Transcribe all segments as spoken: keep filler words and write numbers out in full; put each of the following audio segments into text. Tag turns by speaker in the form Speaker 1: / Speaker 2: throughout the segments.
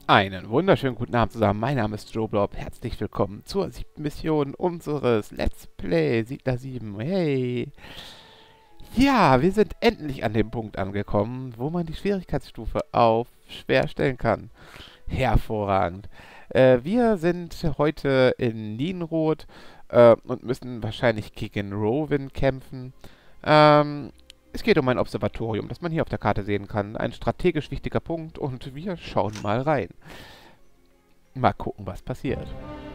Speaker 1: Einen wunderschönen guten Abend zusammen. Mein Name ist Joe Blob. Herzlich willkommen zur siebten Mission unseres Let's Play Siedler sieben. Hey! Ja, wir sind endlich an dem Punkt angekommen, wo man die Schwierigkeitsstufe auf schwer stellen kann. Hervorragend. Äh, wir sind heute in Nienroth äh, und müssen wahrscheinlich gegen Rowan kämpfen. Ähm, Es geht um ein Observatorium, das man hier auf der Karte sehen kann. Ein strategisch wichtiger Punkt und wir schauen mal rein. Mal gucken, was passiert.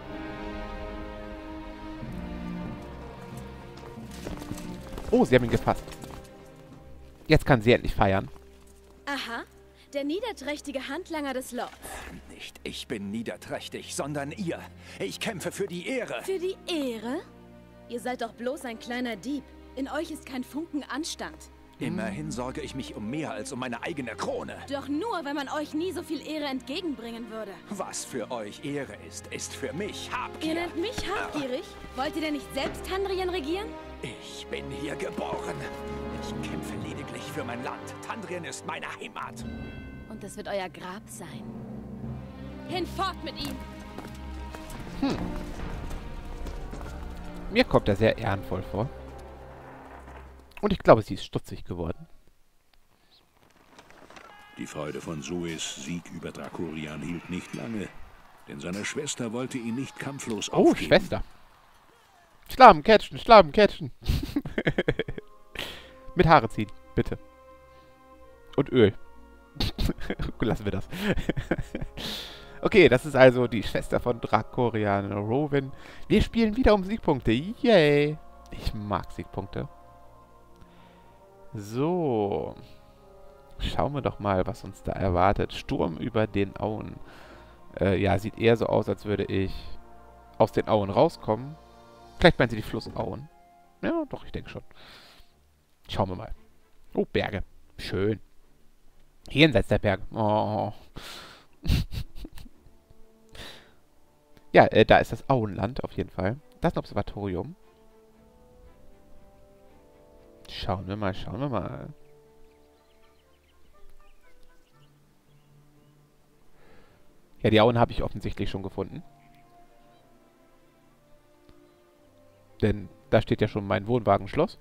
Speaker 1: Oh, sie haben ihn gefasst. Jetzt kann sie endlich feiern.
Speaker 2: Aha, der niederträchtige Handlanger des Lords.
Speaker 3: Nicht ich bin niederträchtig, sondern ihr. Ich kämpfe für die Ehre.
Speaker 2: Für die Ehre? Ihr seid doch bloß ein kleiner Dieb. In euch ist kein Funken Anstand.
Speaker 3: Immerhin sorge ich mich um mehr als um meine eigene Krone.
Speaker 2: Doch nur, wenn man euch nie so viel Ehre entgegenbringen würde.
Speaker 3: Was für euch Ehre ist, ist für mich Habgier.
Speaker 2: Ihr nennt mich habgierig? Wollt ihr denn nicht selbst Tandrien regieren?
Speaker 3: Ich bin hier geboren. Ich kämpfe lediglich für mein Land. Tandrien ist meine Heimat.
Speaker 2: Und das wird euer Grab sein. Hinfort mit ihm!
Speaker 1: Hm. Mir kommt er sehr ehrenvoll vor. Und ich glaube, sie ist stutzig geworden.
Speaker 4: Die Freude von Suis Sieg über Drakorian hielt nicht lange, denn seine Schwester wollte ihn nicht kampflos
Speaker 1: Oh,
Speaker 4: aufgeben.
Speaker 1: Schwester. Schlamm, catchen, Schlamm, catchen. Mit Haare ziehen, bitte. Und Öl. Gut, lassen wir das. Okay, das ist also die Schwester von Drakorian, Rowan. Wir spielen wieder um Siegpunkte. Yay. Ich mag Siegpunkte. So. Schauen wir doch mal, was uns da erwartet. Sturm über den Auen. Äh, ja, sieht eher so aus, als würde ich aus den Auen rauskommen. Vielleicht meinen sie die Flussauen. Ja, doch, ich denke schon. Schauen wir mal. Oh, Berge. Schön. Jenseits der Berge. Oh. Ja, äh, da ist das Auenland auf jeden Fall. Das ist ein Observatorium. Schauen wir mal, schauen wir mal. Ja, die Auen habe ich offensichtlich schon gefunden. Denn da steht ja schon mein Wohnwagenschloss.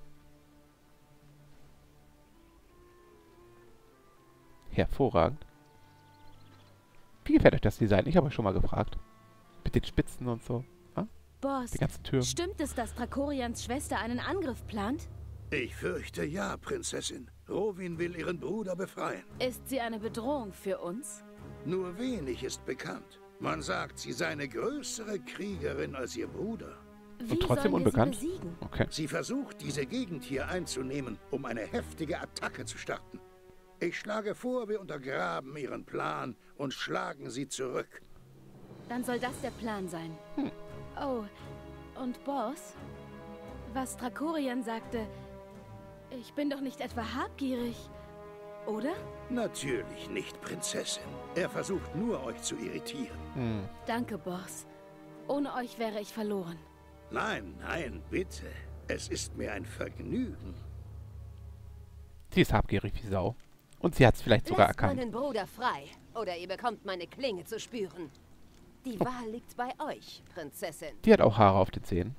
Speaker 1: Hervorragend. Wie gefällt euch das Design? Ich habe euch schon mal gefragt. Mit den Spitzen und so. Ah,
Speaker 2: Boss,
Speaker 1: die ganzen Türen.
Speaker 2: stimmt es, dass Drakorians Schwester einen Angriff plant?
Speaker 5: Ich fürchte ja, Prinzessin. Rowin will ihren Bruder befreien.
Speaker 2: Ist sie eine Bedrohung für uns?
Speaker 5: Nur wenig ist bekannt. Man sagt, sie sei eine größere Kriegerin als ihr Bruder.
Speaker 2: Wie
Speaker 1: trotzdem
Speaker 2: sollen
Speaker 1: unbekannt?
Speaker 2: wir sie besiegen?
Speaker 1: Okay.
Speaker 5: Sie versucht, diese Gegend hier einzunehmen, um eine heftige Attacke zu starten. Ich schlage vor, wir untergraben ihren Plan und schlagen sie zurück.
Speaker 2: Dann soll das der Plan sein.
Speaker 1: Hm.
Speaker 2: Oh, und Boss? Was Drakorian sagte, ich bin doch nicht etwa habgierig, oder?
Speaker 5: Natürlich nicht, Prinzessin. Er versucht nur, euch zu irritieren.
Speaker 1: Hm.
Speaker 2: Danke, Boss. Ohne euch wäre ich verloren.
Speaker 5: Nein, nein, bitte. Es ist mir ein Vergnügen.
Speaker 1: Sie ist habgierig wie Sau. Und sie hat es vielleicht sogar
Speaker 6: Lasst
Speaker 1: erkannt.
Speaker 6: meinen Bruder frei, oder ihr bekommt meine Klinge zu spüren. Die Wahl liegt bei euch, Prinzessin.
Speaker 1: Die hat auch Haare auf den Zähnen.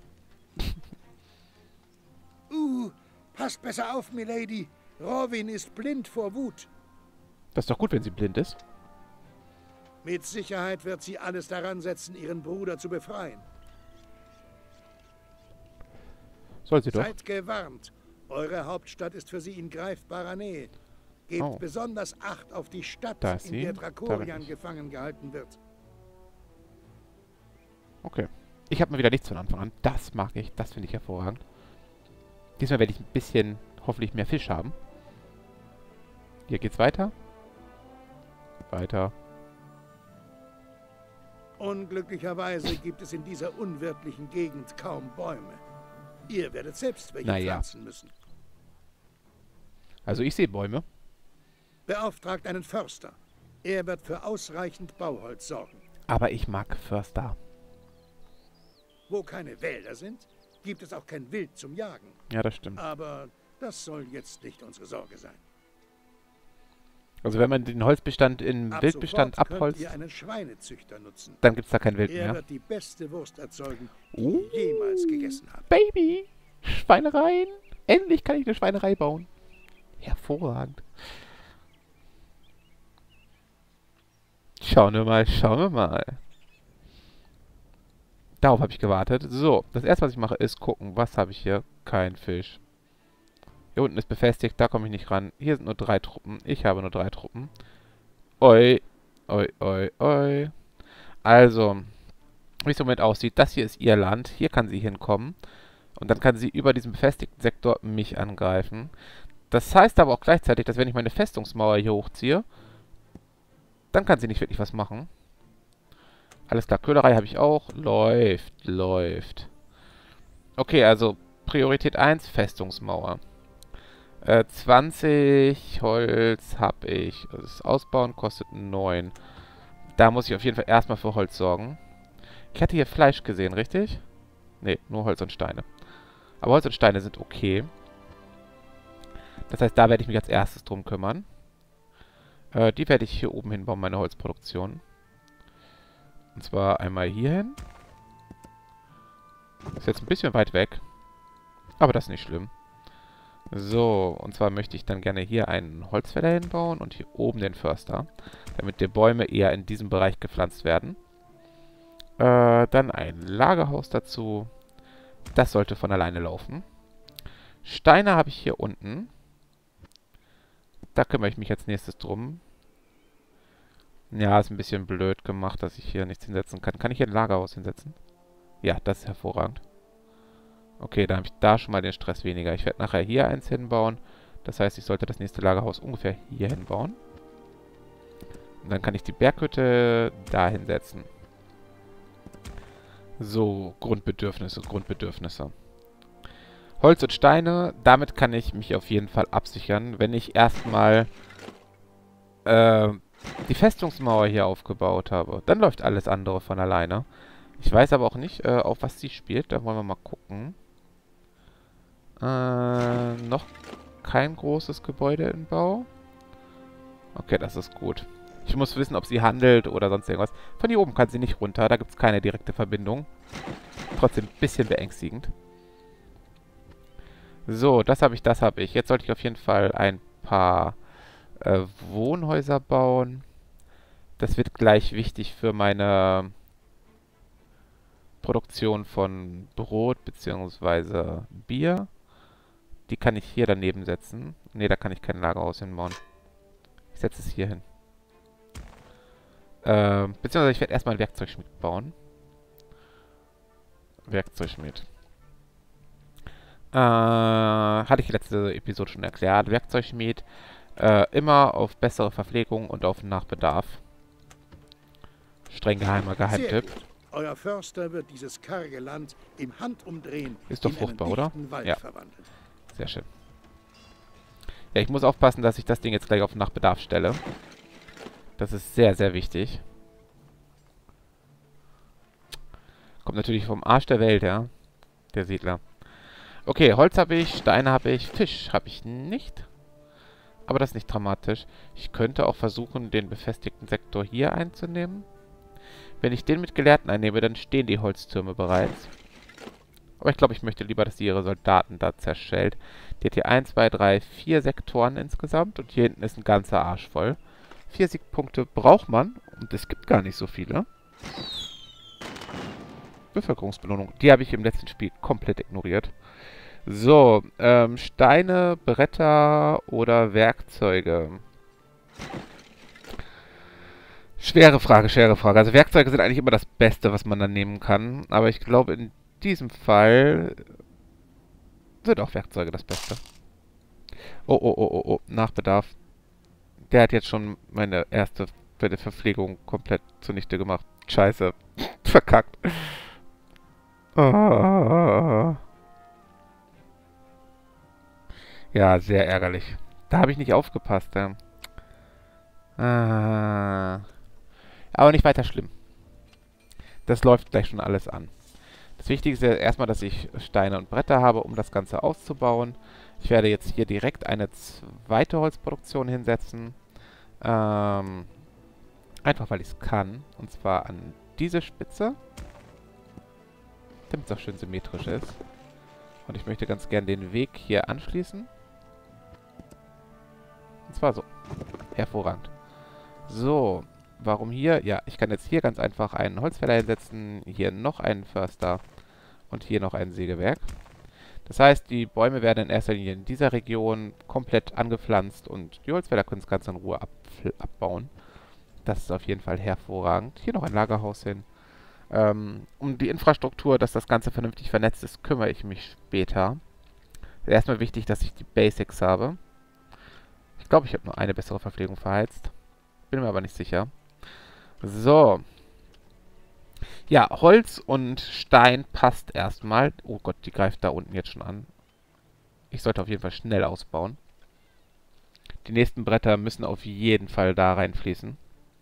Speaker 5: Uh, passt besser auf, Milady. Rowin ist blind vor Wut.
Speaker 1: Das ist doch gut, wenn sie blind ist.
Speaker 5: Mit Sicherheit wird sie alles daran setzen, ihren Bruder zu befreien.
Speaker 1: Soll sie doch.
Speaker 5: Seid gewarnt. Eure Hauptstadt ist für sie in greifbarer Nähe. Gebt
Speaker 1: Oh.
Speaker 5: besonders Acht auf die Stadt,
Speaker 1: Da ist
Speaker 5: in
Speaker 1: sie.
Speaker 5: der
Speaker 1: Da bin
Speaker 5: Drakorian
Speaker 1: ich.
Speaker 5: gefangen gehalten wird.
Speaker 1: Okay. Ich habe mal wieder nichts von Anfang an. Das mag ich. Das finde ich hervorragend. Diesmal werde ich ein bisschen, hoffentlich mehr Fisch haben. Hier geht's weiter. Weiter.
Speaker 5: Unglücklicherweise gibt es in dieser unwirtlichen Gegend kaum Bäume. Ihr werdet selbst welche
Speaker 1: Naja.
Speaker 5: pflanzen müssen.
Speaker 1: Also ich sehe Bäume.
Speaker 5: Beauftragt einen Förster. Er wird für ausreichend Bauholz sorgen.
Speaker 1: Aber ich mag Förster.
Speaker 5: Wo keine Wälder sind, gibt es auch kein Wild zum Jagen.
Speaker 1: Ja, das stimmt.
Speaker 5: Aber das soll jetzt nicht unsere Sorge sein.
Speaker 1: Also wenn man den Holzbestand in
Speaker 5: Ab
Speaker 1: Wildbestand
Speaker 5: sofort könnt
Speaker 1: abholzt,
Speaker 5: ihr einen Schweinezüchter nutzen.
Speaker 1: dann gibt es da kein Wild
Speaker 5: Er
Speaker 1: mehr.
Speaker 5: wird die beste Wurst erzeugen, die
Speaker 1: Oh.
Speaker 5: ihr jemals gegessen habt.
Speaker 1: Baby! Schweinereien! Endlich kann ich eine Schweinerei bauen. Hervorragend. Schauen wir mal, schauen wir mal. Darauf habe ich gewartet. So, das erste, was ich mache, ist gucken, was habe ich hier? Kein Fisch. Hier unten ist befestigt, da komme ich nicht ran. Hier sind nur drei Truppen. Ich habe nur drei Truppen. Oi, oi, oi, oi. Also, wie es im Moment aussieht, das hier ist ihr Land. Hier kann sie hinkommen. Und dann kann sie über diesen befestigten Sektor mich angreifen. Das heißt aber auch gleichzeitig, dass wenn ich meine Festungsmauer hier hochziehe, dann kann sie nicht wirklich was machen. Alles klar, Köhlerei habe ich auch. Läuft, läuft. Okay, also Priorität eins, Festungsmauer. Äh, zwanzig Holz habe ich. Das Ausbauen kostet neun. Da muss ich auf jeden Fall erstmal für Holz sorgen. Ich hatte hier Fleisch gesehen, richtig? Ne, nur Holz und Steine. Aber Holz und Steine sind okay. Das heißt, da werde ich mich als erstes drum kümmern. Äh, die werde ich hier oben hinbauen, meine Holzproduktion. Und zwar einmal hier hin. Ist jetzt ein bisschen weit weg. Aber das ist nicht schlimm. So, und zwar möchte ich dann gerne hier einen Holzfäller hinbauen und hier oben den Förster. Damit die Bäume eher in diesem Bereich gepflanzt werden. Äh, dann ein Lagerhaus dazu. Das sollte von alleine laufen. Steine habe ich hier unten. Da kümmere ich mich als nächstes drum. Ja, ist ein bisschen blöd gemacht, dass ich hier nichts hinsetzen kann. Kann ich hier ein Lagerhaus hinsetzen? Ja, das ist hervorragend. Okay, dann habe ich da schon mal den Stress weniger. Ich werde nachher hier eins hinbauen. Das heißt, ich sollte das nächste Lagerhaus ungefähr hier hinbauen. Und dann kann ich die Berghütte da hinsetzen. So, Grundbedürfnisse, Grundbedürfnisse. Holz und Steine, damit kann ich mich auf jeden Fall absichern, wenn ich erstmal äh, die Festungsmauer hier aufgebaut habe. Dann läuft alles andere von alleine. Ich weiß aber auch nicht, äh, auf was sie spielt. Da wollen wir mal gucken. Äh, noch kein großes Gebäude im Bau. Okay, das ist gut. Ich muss wissen, ob sie handelt oder sonst irgendwas. Von hier oben kann sie nicht runter. Da gibt es keine direkte Verbindung. Trotzdem ein bisschen beängstigend. So, das habe ich, das habe ich. Jetzt sollte ich auf jeden Fall ein paar äh, Wohnhäuser bauen. Das wird gleich wichtig für meine Produktion von Brot bzw. Bier. Die kann ich hier daneben setzen. Ne, da kann ich kein Lagerhaus hinbauen. Ich setze es hier hin. Äh, beziehungsweise ich werde erstmal einen Werkzeugschmied bauen. Werkzeugschmied. Äh, hatte ich letzte Episode schon erklärt. Werkzeugschmied. Äh, immer auf bessere Verpflegung und auf Nachbedarf. Streng geheimer Geheimtipp.
Speaker 5: Euer Förster wird dieses karge Land im Handumdrehen
Speaker 1: Ist doch
Speaker 5: in
Speaker 1: fruchtbar,
Speaker 5: einen
Speaker 1: oder?
Speaker 5: dichten Wald
Speaker 1: Ja.
Speaker 5: verwandeln.
Speaker 1: Sehr schön. Ja, ich muss aufpassen, dass ich das Ding jetzt gleich auf Nachbedarf stelle. Das ist sehr, sehr wichtig. Kommt natürlich vom Arsch der Welt, ja. Der Siedler. Okay, Holz habe ich, Steine habe ich, Fisch habe ich nicht. Aber das ist nicht dramatisch. Ich könnte auch versuchen, den befestigten Sektor hier einzunehmen. Wenn ich den mit Gelehrten einnehme, dann stehen die Holztürme bereits. Aber ich glaube, ich möchte lieber, dass die ihre Soldaten da zerschellt. Die hat hier eins, zwei, drei, vier Sektoren insgesamt. Und hier hinten ist ein ganzer Arsch voll. Vier Siegpunkte braucht man. Und es gibt gar nicht so viele. Bevölkerungsbelohnung. Die habe ich im letzten Spiel komplett ignoriert. So, ähm, Steine, Bretter oder Werkzeuge. Schwere Frage, schwere Frage. Also Werkzeuge sind eigentlich immer das Beste, was man dann nehmen kann. Aber ich glaube, in diesem Fall sind auch Werkzeuge das Beste. Oh, oh, oh, oh, oh. Nachbedarf. Der hat jetzt schon meine erste Verpflegung komplett zunichte gemacht. Scheiße. Verkackt. Oh. Ja, sehr ärgerlich. Da habe ich nicht aufgepasst. Ja. Ah. Aber nicht weiter schlimm. Das läuft gleich schon alles an. Das Wichtigste ist erstmal, dass ich Steine und Bretter habe, um das Ganze auszubauen. Ich werde jetzt hier direkt eine zweite Holzproduktion hinsetzen. Ähm, einfach, weil ich es kann. Und zwar an diese Spitze. Damit es auch schön symmetrisch ist. Und ich möchte ganz gern den Weg hier anschließen. Und zwar so. Hervorragend. So. Warum hier? Ja, ich kann jetzt hier ganz einfach einen Holzfäller hinsetzen. Hier noch einen Förster. Und hier noch ein Sägewerk. Das heißt, die Bäume werden in erster Linie in dieser Region komplett angepflanzt. Und die Holzfäller können es ganz in Ruhe ab abbauen. Das ist auf jeden Fall hervorragend. Hier noch ein Lagerhaus hin. Ähm, um die Infrastruktur, dass das Ganze vernünftig vernetzt ist, kümmere ich mich später. Erstmal wichtig, dass ich die Basics habe. Ich glaube, ich habe nur eine bessere Verpflegung verheizt. Bin mir aber nicht sicher. So. Ja, Holz und Stein passt erstmal. Oh Gott, die greift da unten jetzt schon an. Ich sollte auf jeden Fall schnell ausbauen. Die nächsten Bretter müssen auf jeden Fall da reinfließen.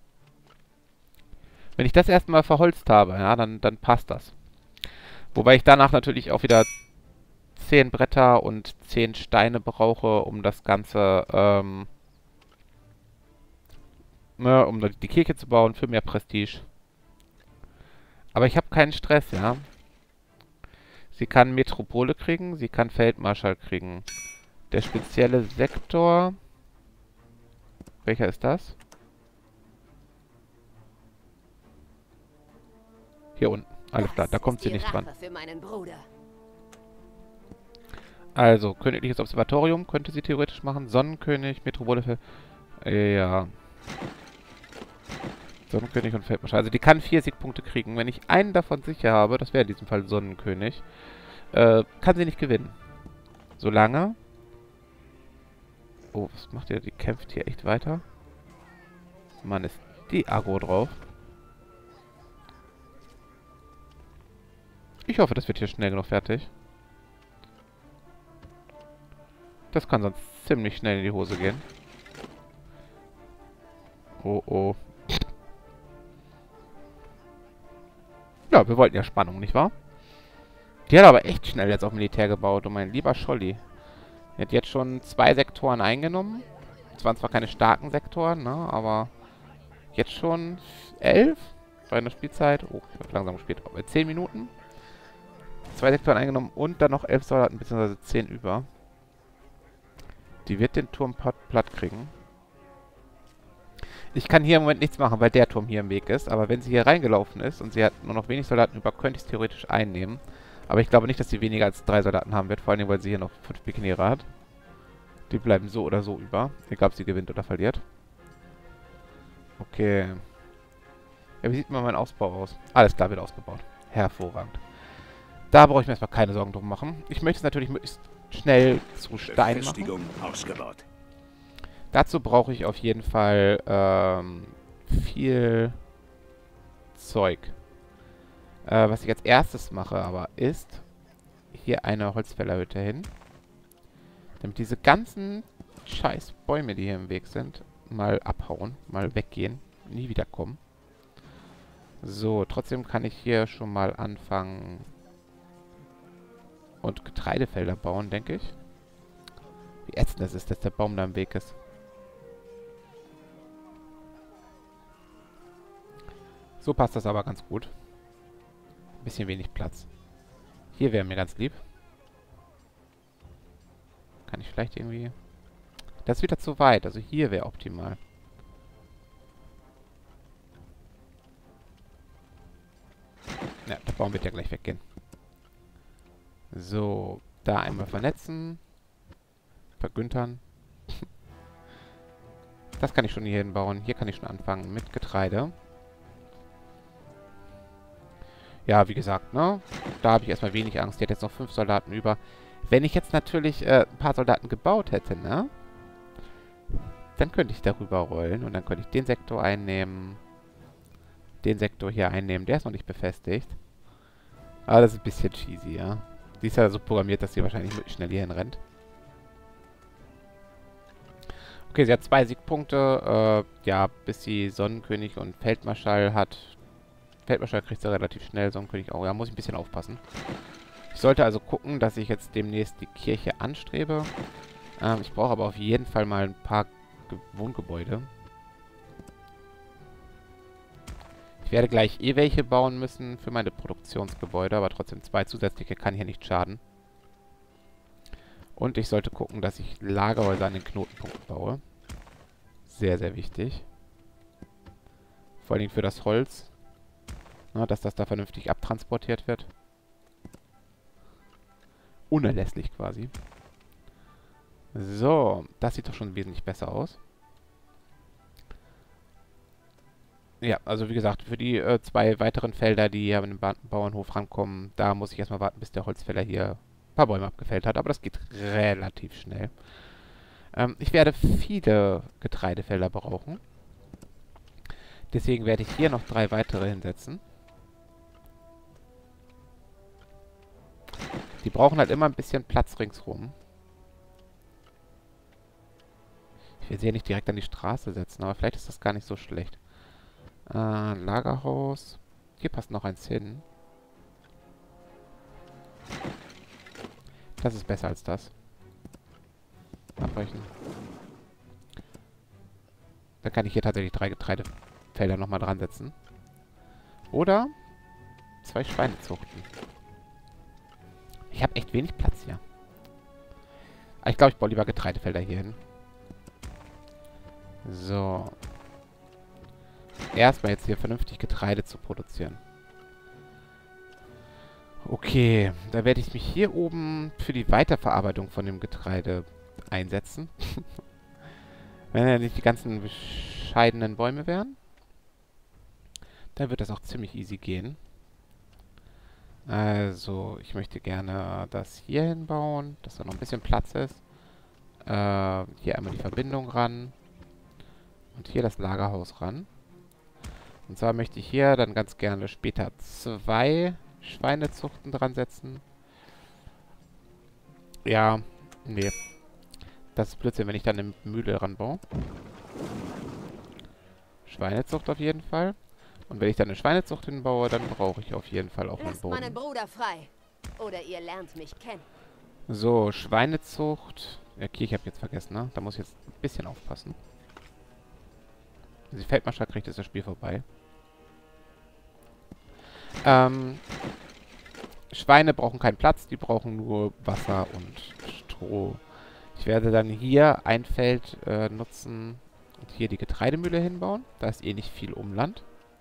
Speaker 1: Wenn ich das erstmal verholzt habe, ja, dann, dann passt das. Wobei ich danach natürlich auch wieder zehn Bretter und zehn Steine brauche, um das Ganze, ähm, ne, um die Kirche zu bauen für mehr Prestige. Aber ich habe keinen Stress, ja. Sie kann Metropole kriegen, sie kann Feldmarschall kriegen. Der spezielle Sektor... Welcher ist das? Hier unten. Alles klar, da kommt sie nicht dran. Also, königliches Observatorium könnte sie theoretisch machen. Sonnenkönig, Metropole für... Ja. Sonnenkönig und Feldmarschall. Also die kann vier Siegpunkte kriegen. Wenn ich einen davon sicher habe, das wäre in diesem Fall Sonnenkönig, äh, kann sie nicht gewinnen. Solange... Oh, was macht ihr? Die kämpft hier echt weiter. Mann, ist die Aggro drauf. Ich hoffe, das wird hier schnell genug fertig. Das kann sonst ziemlich schnell in die Hose gehen. Oh, oh. Ja, wir wollten ja Spannung, nicht wahr? Die hat aber echt schnell jetzt auf Militär gebaut. Und mein lieber Scholli. Die hat jetzt schon zwei Sektoren eingenommen. Es waren zwar keine starken Sektoren, ne, aber jetzt schon elf bei einer Spielzeit. Oh, ich habe langsam gespielt. Bei zehn Minuten. Zwei Sektoren eingenommen und dann noch elf Soldaten, beziehungsweise zehn über. Die wird den Turm platt kriegen. Ich kann hier im Moment nichts machen, weil der Turm hier im Weg ist. Aber wenn sie hier reingelaufen ist und sie hat nur noch wenig Soldaten über, könnte ich es theoretisch einnehmen. Aber ich glaube nicht, dass sie weniger als drei Soldaten haben wird. Vor allem, weil sie hier noch fünf Pikiniere hat. Die bleiben so oder so über. Egal, ob sie gewinnt oder verliert. Okay. Ja, wie sieht mal mein Ausbau aus? Alles klar, wird ausgebaut. Hervorragend. Da brauche ich mir erstmal keine Sorgen drum machen. Ich möchte es natürlich möglichst schnell zu Stein machen.
Speaker 4: Ausgebaut.
Speaker 1: Dazu brauche ich auf jeden Fall ähm, viel Zeug. Äh, was ich als erstes mache aber ist, hier eine Holzfällerhütte hin. Damit diese ganzen scheiß Bäume, die hier im Weg sind, mal abhauen, mal weggehen, nie wiederkommen. So, trotzdem kann ich hier schon mal anfangen und Getreidefelder bauen, denke ich. Wie ätzend das ist, dass der Baum da im Weg ist. So passt das aber ganz gut. Ein bisschen wenig Platz. Hier wäre mir ganz lieb. Kann ich vielleicht irgendwie... Das ist wieder zu weit. Also hier wäre optimal. Ja, der Baum wird ja gleich weggehen. So, da einmal vernetzen. Vergüntern. Das kann ich schon hier hinbauen. Hier kann ich schon anfangen mit Getreide. Ja, wie gesagt, ne? Da habe ich erstmal wenig Angst. Die hat jetzt noch fünf Soldaten über. Wenn ich jetzt natürlich äh, ein paar Soldaten gebaut hätte, ne? Dann könnte ich darüber rollen und dann könnte ich den Sektor einnehmen. Den Sektor hier einnehmen. Der ist noch nicht befestigt. Aber das ist ein bisschen cheesy, ja. Die ist ja so programmiert, dass sie wahrscheinlich wirklich schnell hier hinrennt. Okay, sie hat zwei Siegpunkte. Äh, ja, bis sie Sonnenkönig und Feldmarschall hat. Feldmarschall kriegt sie relativ schnell, Sonnenkönig auch. Ja, muss ich ein bisschen aufpassen. Ich sollte also gucken, dass ich jetzt demnächst die Kirche anstrebe. Ähm, ich brauche aber auf jeden Fall mal ein paar Ge- Wohngebäude. Ich werde gleich eh welche bauen müssen für meine Produktionsgebäude, aber trotzdem zwei zusätzliche kann hier nicht schaden. Und ich sollte gucken, dass ich Lagerhäuser an den Knotenpunkten baue. Sehr, sehr wichtig. Vor allen Dingen für das Holz. Na, dass das da vernünftig abtransportiert wird. Unerlässlich quasi. So, das sieht doch schon wesentlich besser aus. Ja, also wie gesagt, für die äh, zwei weiteren Felder, die hier an den ba Bauernhof rankommen, da muss ich erstmal warten, bis der Holzfäller hier ein paar Bäume abgefällt hat. Aber das geht relativ schnell. Ähm, ich werde viele Getreidefelder brauchen. Deswegen werde ich hier noch drei weitere hinsetzen. Die brauchen halt immer ein bisschen Platz ringsrum. Ich will sie ja nicht direkt an die Straße setzen, aber vielleicht ist das gar nicht so schlecht. Äh, Lagerhaus. Hier passt noch eins hin. Das ist besser als das. Abbrechen. Dann kann ich hier tatsächlich drei Getreidefelder nochmal dran setzen. Oder zwei Schweine zuchten. Ich habe echt wenig Platz hier. Aber ich glaube, ich baue lieber Getreidefelder hier hin. So. Erstmal jetzt hier vernünftig Getreide zu produzieren. Okay, da werde ich mich hier oben für die Weiterverarbeitung von dem Getreide einsetzen. Wenn ja nicht die ganzen bescheidenen Bäume wären, dann wird das auch ziemlich easy gehen. Also, ich möchte gerne das hier hinbauen, dass da noch ein bisschen Platz ist. Äh, hier einmal die Verbindung ran. Und hier das Lagerhaus ran. Und zwar möchte ich hier dann ganz gerne später zwei Schweinezuchten dran setzen. Ja, nee. Das ist Blödsinn, wenn ich dann eine Mühle ranbaue. Schweinezucht auf jeden Fall. Und wenn ich dann eine Schweinezucht hinbaue, dann brauche ich auf jeden Fall auch einen Boden.
Speaker 6: Lasst meinen Bruder frei. Oder ihr lernt mich kennen.
Speaker 1: So, Schweinezucht. Ja, okay, ich habe jetzt vergessen, ne? Da muss ich jetzt ein bisschen aufpassen. Wenn sie Feldmarschall kriegt, ist das Spiel vorbei. Ähm, Schweine brauchen keinen Platz, die brauchen nur Wasser und Stroh. Ich werde dann hier ein Feld äh, nutzen und hier die Getreidemühle hinbauen. Da ist eh nicht viel Umland.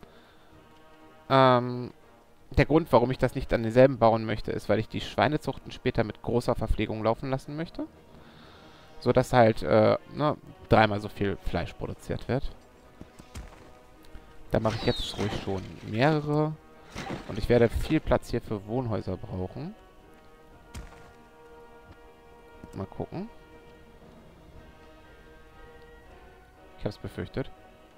Speaker 1: Ähm, der Grund, warum ich das nicht an denselben bauen möchte, ist, weil ich die Schweinezuchten später mit großer Verpflegung laufen lassen möchte. So dass halt äh, ne, dreimal so viel Fleisch produziert wird. Da mache ich jetzt ruhig schon mehrere. Und ich werde viel Platz hier für Wohnhäuser brauchen. Mal gucken. Ich habe es befürchtet.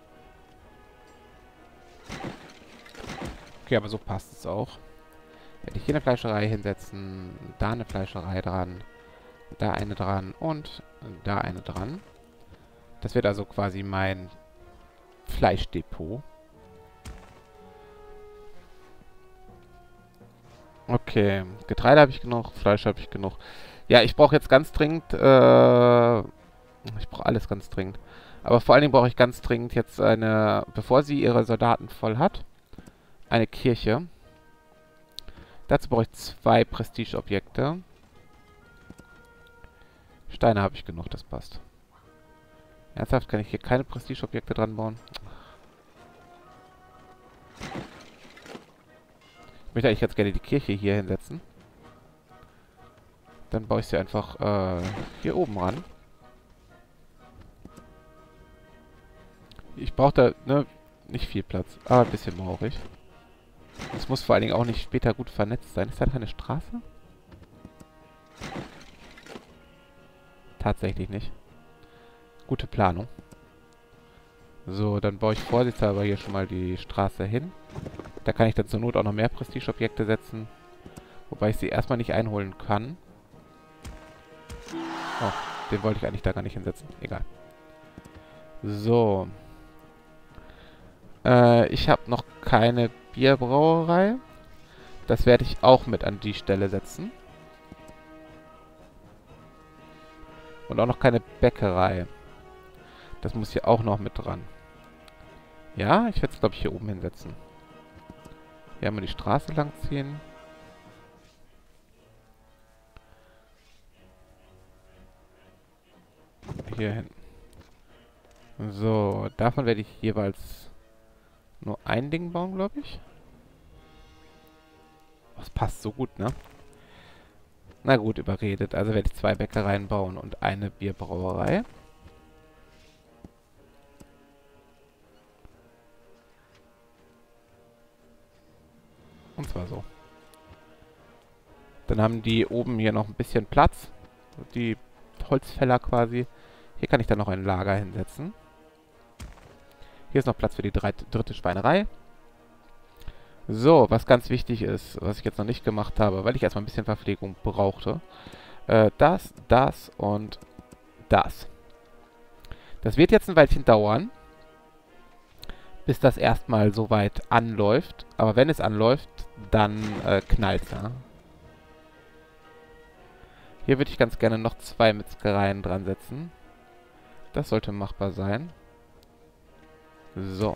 Speaker 1: Okay, aber so passt es auch. Werde ich hier eine Fleischerei hinsetzen, da eine Fleischerei dran, da eine dran und da eine dran. Das wird also quasi mein Fleischdepot. Okay, Getreide habe ich genug, Fleisch habe ich genug. Ja, ich brauche jetzt ganz dringend, äh, ich brauche alles ganz dringend. Aber vor allen Dingen brauche ich ganz dringend jetzt eine, bevor sie ihre Soldaten voll hat, eine Kirche. Dazu brauche ich zwei Prestigeobjekte. Steine habe ich genug, das passt. Ernsthaft, kann ich hier keine Prestigeobjekte dran bauen? Ich möchte eigentlich ganz gerne die Kirche hier hinsetzen. Dann baue ich sie einfach äh, hier oben ran. Ich brauche da ne, nicht viel Platz, aber ein bisschen brauche ich. Es muss vor allen Dingen auch nicht später gut vernetzt sein. Ist da eine Straße? Tatsächlich nicht. Gute Planung. So, dann baue ich vorsichtshalber hier schon mal die Straße hin. Da kann ich dann zur Not auch noch mehr Prestigeobjekte setzen. Wobei ich sie erstmal nicht einholen kann. Oh, den wollte ich eigentlich da gar nicht hinsetzen. Egal. So. Äh, ich habe noch keine Bierbrauerei. Das werde ich auch mit an die Stelle setzen. Und auch noch keine Bäckerei. Das muss hier auch noch mit dran. Ja, ich werde es, glaube ich, hier oben hinsetzen. Hier einmal die Straße lang ziehen. Hier hin. So, davon werde ich jeweils nur ein Ding bauen, glaube ich. Das passt so gut, ne? Na gut, überredet. Also werde ich zwei Bäckereien bauen und eine Bierbrauerei. Und zwar so. Dann haben die oben hier noch ein bisschen Platz. Die Holzfäller quasi. Hier kann ich dann noch ein Lager hinsetzen. Hier ist noch Platz für die drei, dritte Schweinerei. So, was ganz wichtig ist, was ich jetzt noch nicht gemacht habe, weil ich erstmal ein bisschen Verpflegung brauchte. Äh, das, das und das. Das wird jetzt ein Weilchen dauern, bis das erstmal soweit anläuft. Aber wenn es anläuft, dann äh, knallt es. Ja? Hier würde ich ganz gerne noch zwei Metzgereien dran setzen. Das sollte machbar sein. So.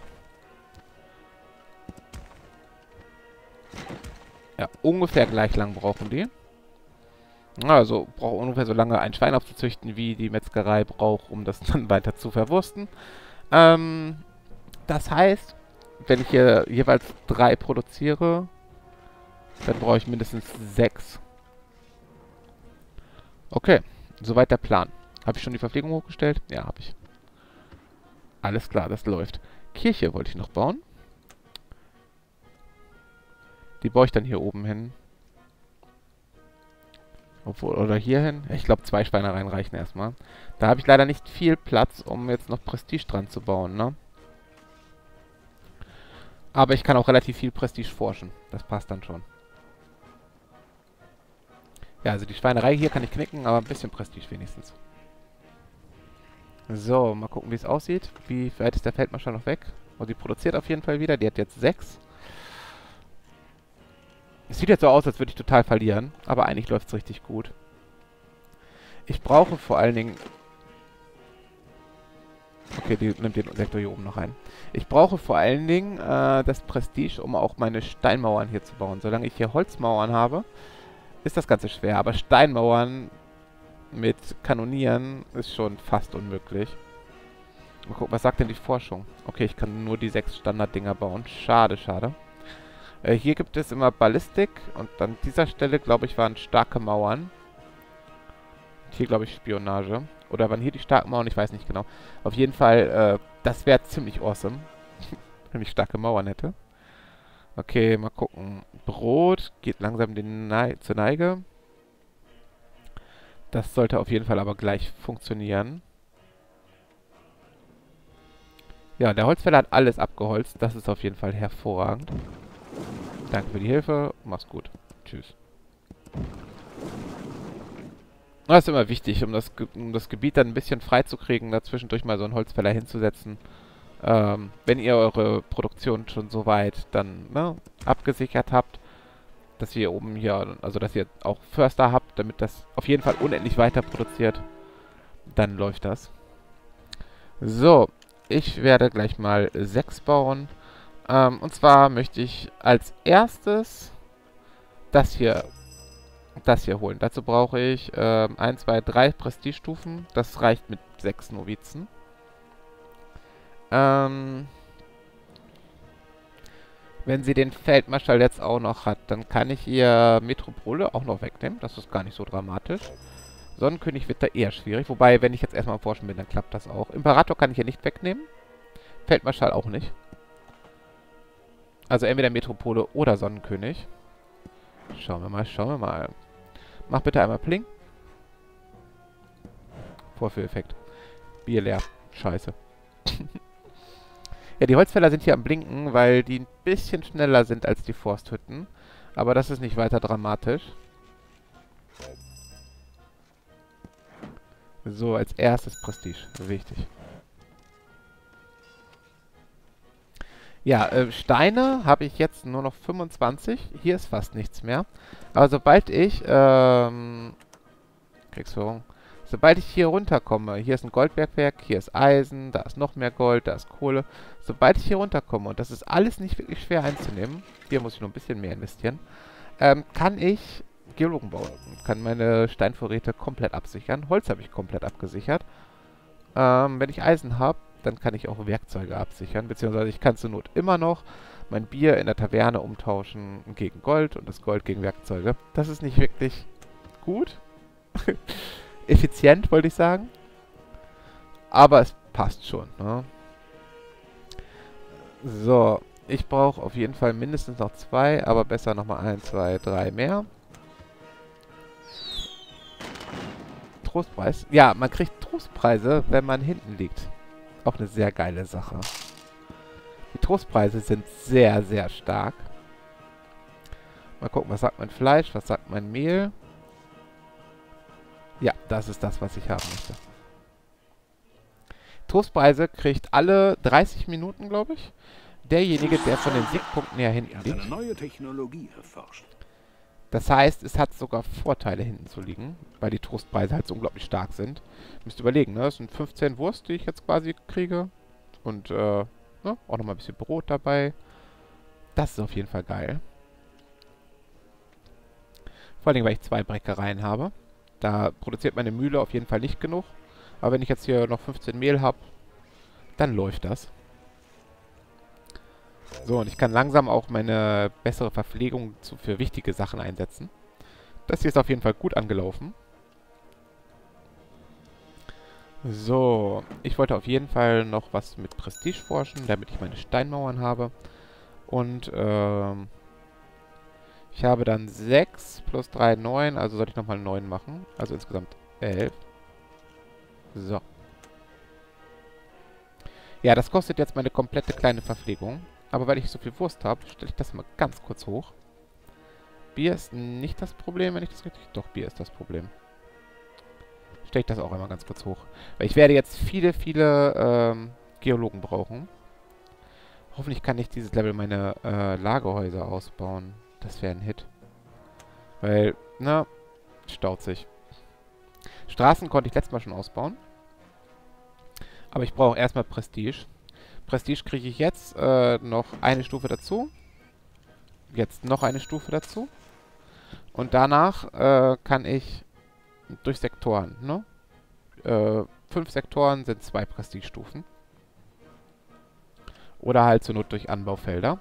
Speaker 1: Ja, ungefähr gleich lang brauchen die. Also, braucht ungefähr so lange ein Schwein aufzuzüchten, wie die Metzgerei braucht, um das dann weiter zu verwursten. Ähm, das heißt, wenn ich hier jeweils drei produziere, dann brauche ich mindestens sechs. Okay, soweit der Plan. Habe ich schon die Verpflegung hochgestellt? Ja, habe ich. Alles klar, das läuft. Kirche wollte ich noch bauen. Die baue ich dann hier oben hin. Obwohl, oder hier hin. Ich glaube, zwei Schweinereien reichen erstmal. Da habe ich leider nicht viel Platz, um jetzt noch Prestige dran zu bauen, ne? Aber ich kann auch relativ viel Prestige forschen. Das passt dann schon. Ja, also die Schweinerei hier kann ich knicken, aber ein bisschen Prestige wenigstens. So, mal gucken, wie es aussieht. Wie weit ist der Feldmarschall noch weg? Oh, die produziert auf jeden Fall wieder. Die hat jetzt sechs. Es sieht jetzt so aus, als würde ich total verlieren. Aber eigentlich läuft es richtig gut. Ich brauche vor allen Dingen... Okay, die nimmt den Sektor hier oben noch ein. Ich brauche vor allen Dingen äh, das Prestige, um auch meine Steinmauern hier zu bauen. Solange ich hier Holzmauern habe, ist das Ganze schwer. Aber Steinmauern mit Kanonieren ist schon fast unmöglich. Mal gucken, was sagt denn die Forschung? Okay, ich kann nur die sechs Standarddinger bauen. Schade, schade. Äh, hier gibt es immer Ballistik. Und an dieser Stelle, glaube ich, waren starke Mauern. Hier, glaube ich, Spionage. Oder waren hier die starken Mauern? Ich weiß nicht genau. Auf jeden Fall, äh, das wäre ziemlich awesome. Wenn ich starke Mauern hätte. Okay, mal gucken. Brot geht langsam den Nei- zur Neige. Das sollte auf jeden Fall aber gleich funktionieren. Ja, der Holzfäller hat alles abgeholzt. Das ist auf jeden Fall hervorragend. Danke für die Hilfe. Mach's gut. Tschüss. Das ist immer wichtig, um das, Ge um das Gebiet dann ein bisschen frei zu kriegen, da zwischendurch mal so einen Holzfäller hinzusetzen. Ähm, wenn ihr eure Produktion schon so weit dann ne, abgesichert habt, dass ihr oben hier, also dass ihr auch Förster habt, damit das auf jeden Fall unendlich weiter produziert, dann läuft das. So, ich werde gleich mal sechs bauen. Ähm, und zwar möchte ich als erstes das hier, das hier holen. Dazu brauche ich ähm, eins, zwei, drei Prestigestufen. Das reicht mit sechs Novizen. Ähm... Wenn sie den Feldmarschall jetzt auch noch hat, dann kann ich ihr Metropole auch noch wegnehmen. Das ist gar nicht so dramatisch. Sonnenkönig wird da eher schwierig. Wobei, wenn ich jetzt erstmal am Forschen bin, dann klappt das auch. Imperator kann ich hier nicht wegnehmen. Feldmarschall auch nicht. Also entweder Metropole oder Sonnenkönig. Schauen wir mal, schauen wir mal. Mach bitte einmal Pling. Vorführeffekt. Bier leer. Scheiße. Ja, die Holzfäller sind hier am Blinken, weil die ein bisschen schneller sind als die Forsthütten. Aber das ist nicht weiter dramatisch. So, als erstes Prestige. Wichtig. Ja, äh, Steine habe ich jetzt nur noch fünfundzwanzig. Hier ist fast nichts mehr. Aber sobald ich, ähm... Kriegsführung. Sobald ich hier runterkomme, hier ist ein Goldbergwerk, hier ist Eisen, da ist noch mehr Gold, da ist Kohle. Sobald ich hier runterkomme, und das ist alles nicht wirklich schwer einzunehmen, hier muss ich noch ein bisschen mehr investieren, ähm, kann ich Geologen bauen. Kann meine Steinvorräte komplett absichern. Holz habe ich komplett abgesichert. Ähm, wenn ich Eisen habe, dann kann ich auch Werkzeuge absichern, beziehungsweise ich kann zur Not immer noch mein Bier in der Taverne umtauschen gegen Gold und das Gold gegen Werkzeuge. Das ist nicht wirklich gut. Effizient, wollte ich sagen. Aber es passt schon, ne? So, ich brauche auf jeden Fall mindestens noch zwei, aber besser nochmal ein, zwei, drei mehr. Trostpreis. Ja, man kriegt Trostpreise, wenn man hinten liegt. Auch eine sehr geile Sache. Die Trostpreise sind sehr, sehr stark. Mal gucken, was sagt mein Fleisch, was sagt mein Mehl. Ja, das ist das, was ich haben möchte. Trostpreise kriegt alle dreißig Minuten, glaube ich, derjenige, der von den Siegpunkten her hinten liegt.
Speaker 4: Eine neue Technologie erforscht.
Speaker 1: Das heißt, es hat sogar Vorteile, hinten zu liegen, weil die Trostpreise halt so unglaublich stark sind. Ihr müsst überlegen, ne? Das sind fünfzehn Wurst, die ich jetzt quasi kriege. Und, äh, ne? Auch nochmal ein bisschen Brot dabei. Das ist auf jeden Fall geil. Vor allem, weil ich zwei Bäckereien habe. Da produziert meine Mühle auf jeden Fall nicht genug. Aber wenn ich jetzt hier noch fünfzehn Mehl habe, dann läuft das. So, und ich kann langsam auch meine bessere Verpflegung zu, für wichtige Sachen einsetzen. Das hier ist auf jeden Fall gut angelaufen. So, ich wollte auf jeden Fall noch was mit Prestige forschen, damit ich meine Steinmauern habe. Und, ähm... ich habe dann sechs plus drei, neun, also sollte ich nochmal neun machen. Also insgesamt elf. So. Ja, das kostet jetzt meine komplette kleine Verpflegung. Aber weil ich so viel Wurst habe, stelle ich das mal ganz kurz hoch. Bier ist nicht das Problem, wenn ich das richtig... Doch, Bier ist das Problem. Stelle ich das auch einmal ganz kurz hoch. Weil ich werde jetzt viele, viele ähm, Geologen brauchen. Hoffentlich kann ich dieses Level meine äh, Lagerhäuser ausbauen. Das wäre ein Hit. Weil, na, staut sich. Straßen konnte ich letztes Mal schon ausbauen. Aber ich brauche erstmal Prestige. Prestige kriege ich jetzt äh, noch eine Stufe dazu. Jetzt noch eine Stufe dazu. Und danach äh, kann ich durch Sektoren, ne? Äh, fünf Sektoren sind zwei Prestigestufen. Oder halt zur Not durch Anbaufelder.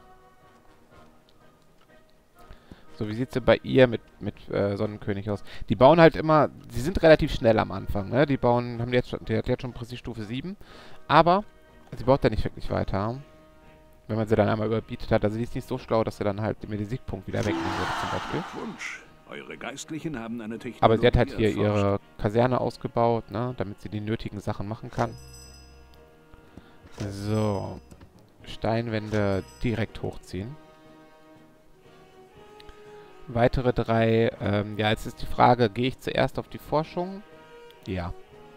Speaker 1: So, wie sieht es denn bei ihr mit, mit äh, Sonnenkönig aus? Die bauen halt immer, sie sind relativ schnell am Anfang, ne? Die bauen, haben die jetzt schon, die hat jetzt schon Prestigestufe sieben. Aber sie baut da nicht wirklich weiter. Wenn man sie dann einmal überbietet hat. Also die ist nicht so schlau, dass sie dann halt mir den Siegpunkt wieder wegnehmen würde, zum Beispiel.
Speaker 4: Wunsch. Eure Geistlichen haben eine Technologie
Speaker 1: Aber sie hat halt hier
Speaker 4: erforscht.
Speaker 1: ihre Kaserne ausgebaut, ne? Damit sie die nötigen Sachen machen kann. So. Steinwände direkt hochziehen. Weitere drei. Ähm, ja, jetzt ist die Frage, gehe ich zuerst auf die Forschung? Ja.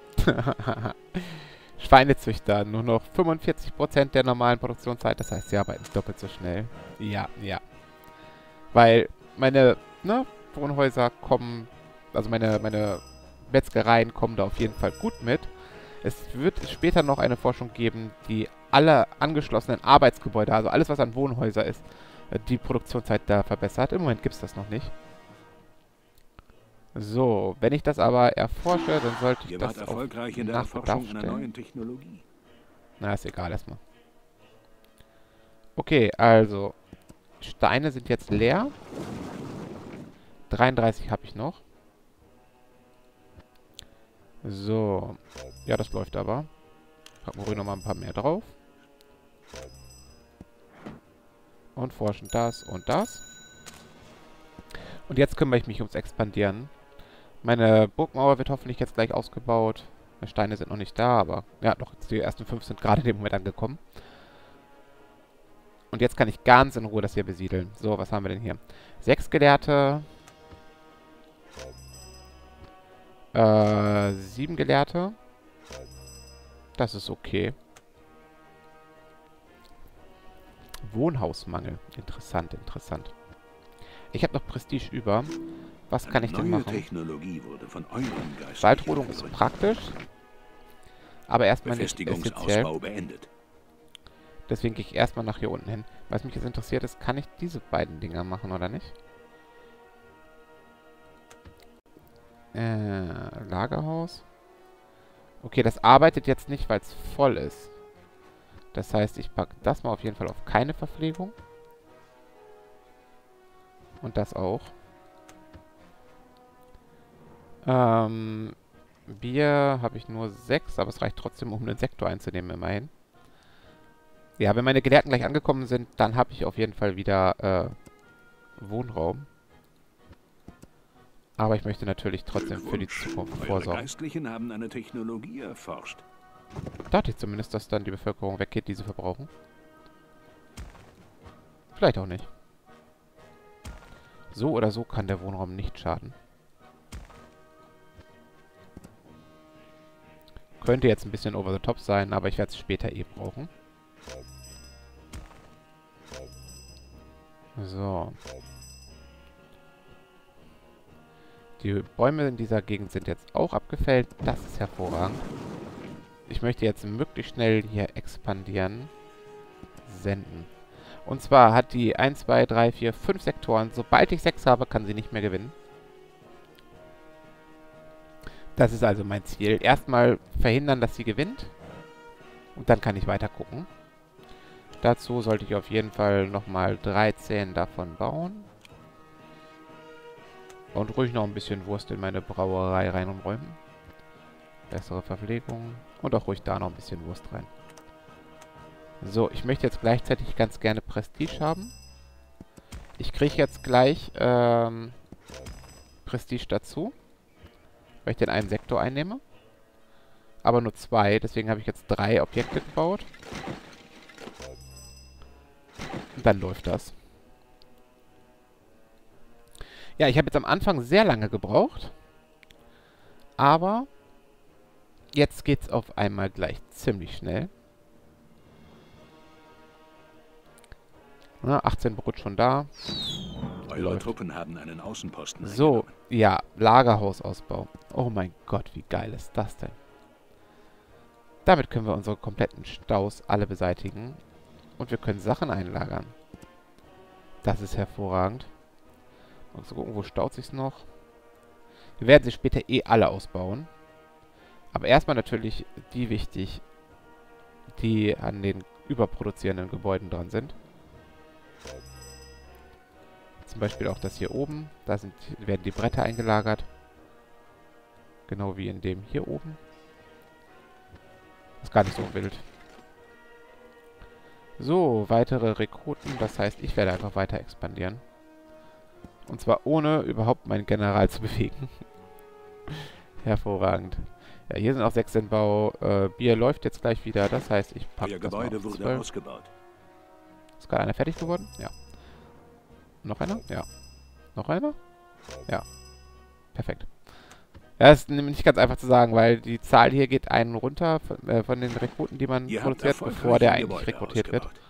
Speaker 1: Schweinezüchter, nur noch fünfundvierzig Prozent der normalen Produktionszeit. Das heißt, sie arbeiten doppelt so schnell. Ja, ja. Weil meine, ne, Wohnhäuser kommen, also meine, meine Metzgereien kommen da auf jeden Fall gut mit. Es wird später noch eine Forschung geben, die alle angeschlossenen Arbeitsgebäude, also alles, was an Wohnhäuser ist, die Produktionszeit da verbessert. Im Moment gibt es das noch nicht. So, wenn ich das aber erforsche, dann sollte ich
Speaker 4: Ihr
Speaker 1: das
Speaker 4: wart
Speaker 1: auch
Speaker 4: erfolgreich in der
Speaker 1: nach Bedarf
Speaker 4: Erforschung einer
Speaker 1: stellen.
Speaker 4: neuen Technologie.
Speaker 1: Na, ist egal erstmal. Okay, also Steine sind jetzt leer. dreiunddreißig habe ich noch. So. Ja, das läuft aber. Packen wir ruhig noch mal ein paar mehr drauf. Und forschen das und das. Und jetzt kümmere ich mich ums Expandieren. Meine Burgmauer wird hoffentlich jetzt gleich ausgebaut. Die Steine sind noch nicht da, aber ja, doch, die ersten fünf sind gerade in dem Moment angekommen. Und jetzt kann ich ganz in Ruhe das hier besiedeln. So, was haben wir denn hier? Sechs Gelehrte. Äh, sieben Gelehrte. Das ist okay. Wohnhausmangel. Interessant, interessant. Ich habe noch Prestige über. Was kann ich denn
Speaker 4: Neue
Speaker 1: machen?
Speaker 4: Technologie wurde von euren Geistlichen
Speaker 1: Waldrodung ist
Speaker 4: gegründet.
Speaker 1: praktisch. Aber erstmal nicht essentiell.
Speaker 4: Befestigungsausbau beendet.
Speaker 1: Deswegen gehe ich erstmal nach hier unten hin. Was mich jetzt interessiert ist, kann ich diese beiden Dinger machen oder nicht? Äh, Lagerhaus. Okay, das arbeitet jetzt nicht, weil es voll ist. Das heißt, ich packe das mal auf jeden Fall auf keine Verpflegung. Und das auch. Ähm, Bier habe ich nur sechs, aber es reicht trotzdem, um einen Sektor einzunehmen, immerhin. Ja, wenn meine Gelehrten gleich angekommen sind, dann habe ich auf jeden Fall wieder äh, Wohnraum. Aber ich möchte natürlich trotzdem für die Zukunft
Speaker 4: Eure
Speaker 1: vorsorgen.
Speaker 4: Geistlichen haben eine Technologie erforscht.
Speaker 1: Dachte ich zumindest, dass dann die Bevölkerung weggeht, die sie verbrauchen. Vielleicht auch nicht. So oder so kann der Wohnraum nicht schaden. Könnte jetzt ein bisschen over the top sein, aber ich werde es später eh brauchen. So. Die Bäume in dieser Gegend sind jetzt auch abgefällt. Das ist hervorragend. Ich möchte jetzt möglichst schnell hier expandieren. Senden. Und zwar hat die eins, zwei, drei, vier, fünf Sektoren. Sobald ich sechs habe, kann sie nicht mehr gewinnen. Das ist also mein Ziel. Erstmal verhindern, dass sie gewinnt. Und dann kann ich weiter gucken. Dazu sollte ich auf jeden Fall nochmal dreizehn davon bauen. Und ruhig noch ein bisschen Wurst in meine Brauerei reinräumen. Bessere Verpflegung. Und auch ruhig da noch ein bisschen Wurst rein. So, ich möchte jetzt gleichzeitig ganz gerne Prestige haben. Ich kriege jetzt gleich ähm, Prestige dazu. Weil ich den einen Sektor einnehme. Aber nur zwei, deswegen habe ich jetzt drei Objekte gebaut. Und dann läuft das. Ja, ich habe jetzt am Anfang sehr lange gebraucht. Aber jetzt geht es auf einmal gleich ziemlich schnell. Na, achtzehn Brot schon da.
Speaker 4: Eure
Speaker 1: Läuft.
Speaker 4: Truppen haben einen Außenposten
Speaker 1: So,
Speaker 4: eingenommen.
Speaker 1: ja, Lagerhausausbau. Oh mein Gott, wie geil ist das denn? Damit können wir unsere kompletten Staus alle beseitigen. Und wir können Sachen einlagern. Das ist hervorragend. Mal so gucken, wo staut sich's noch? Wir werden sie später eh alle ausbauen. Aber erstmal natürlich die wichtig, die an den überproduzierenden Gebäuden dran sind. Zum Beispiel auch das hier oben. Da sind, werden die Bretter eingelagert. Genau wie in dem hier oben. Ist gar nicht so wild. So, weitere Rekruten. Das heißt, ich werde einfach weiter expandieren. Und zwar ohne überhaupt meinen General zu bewegen. Hervorragend. Ja, hier sind auch sechs in Bau. Äh, Bier läuft jetzt gleich wieder. Das heißt, ich packe
Speaker 4: Euer
Speaker 1: das mal
Speaker 4: Gebäude
Speaker 1: auf
Speaker 4: wurde
Speaker 1: zwölf.
Speaker 4: ausgebaut.
Speaker 1: Ist gerade einer fertig geworden? Ja. Noch einer? Ja. Noch einer? Ja. Perfekt. Ja, das ist nämlich nicht ganz einfach zu sagen, weil die Zahl hier geht einen runter von, äh, von den Rekruten, die man
Speaker 4: Ihr habt
Speaker 1: produziert, bevor
Speaker 4: erfolgreich
Speaker 1: der
Speaker 4: ein
Speaker 1: eigentlich
Speaker 4: Gebäude
Speaker 1: rekrutiert wird.
Speaker 4: ausgebaut.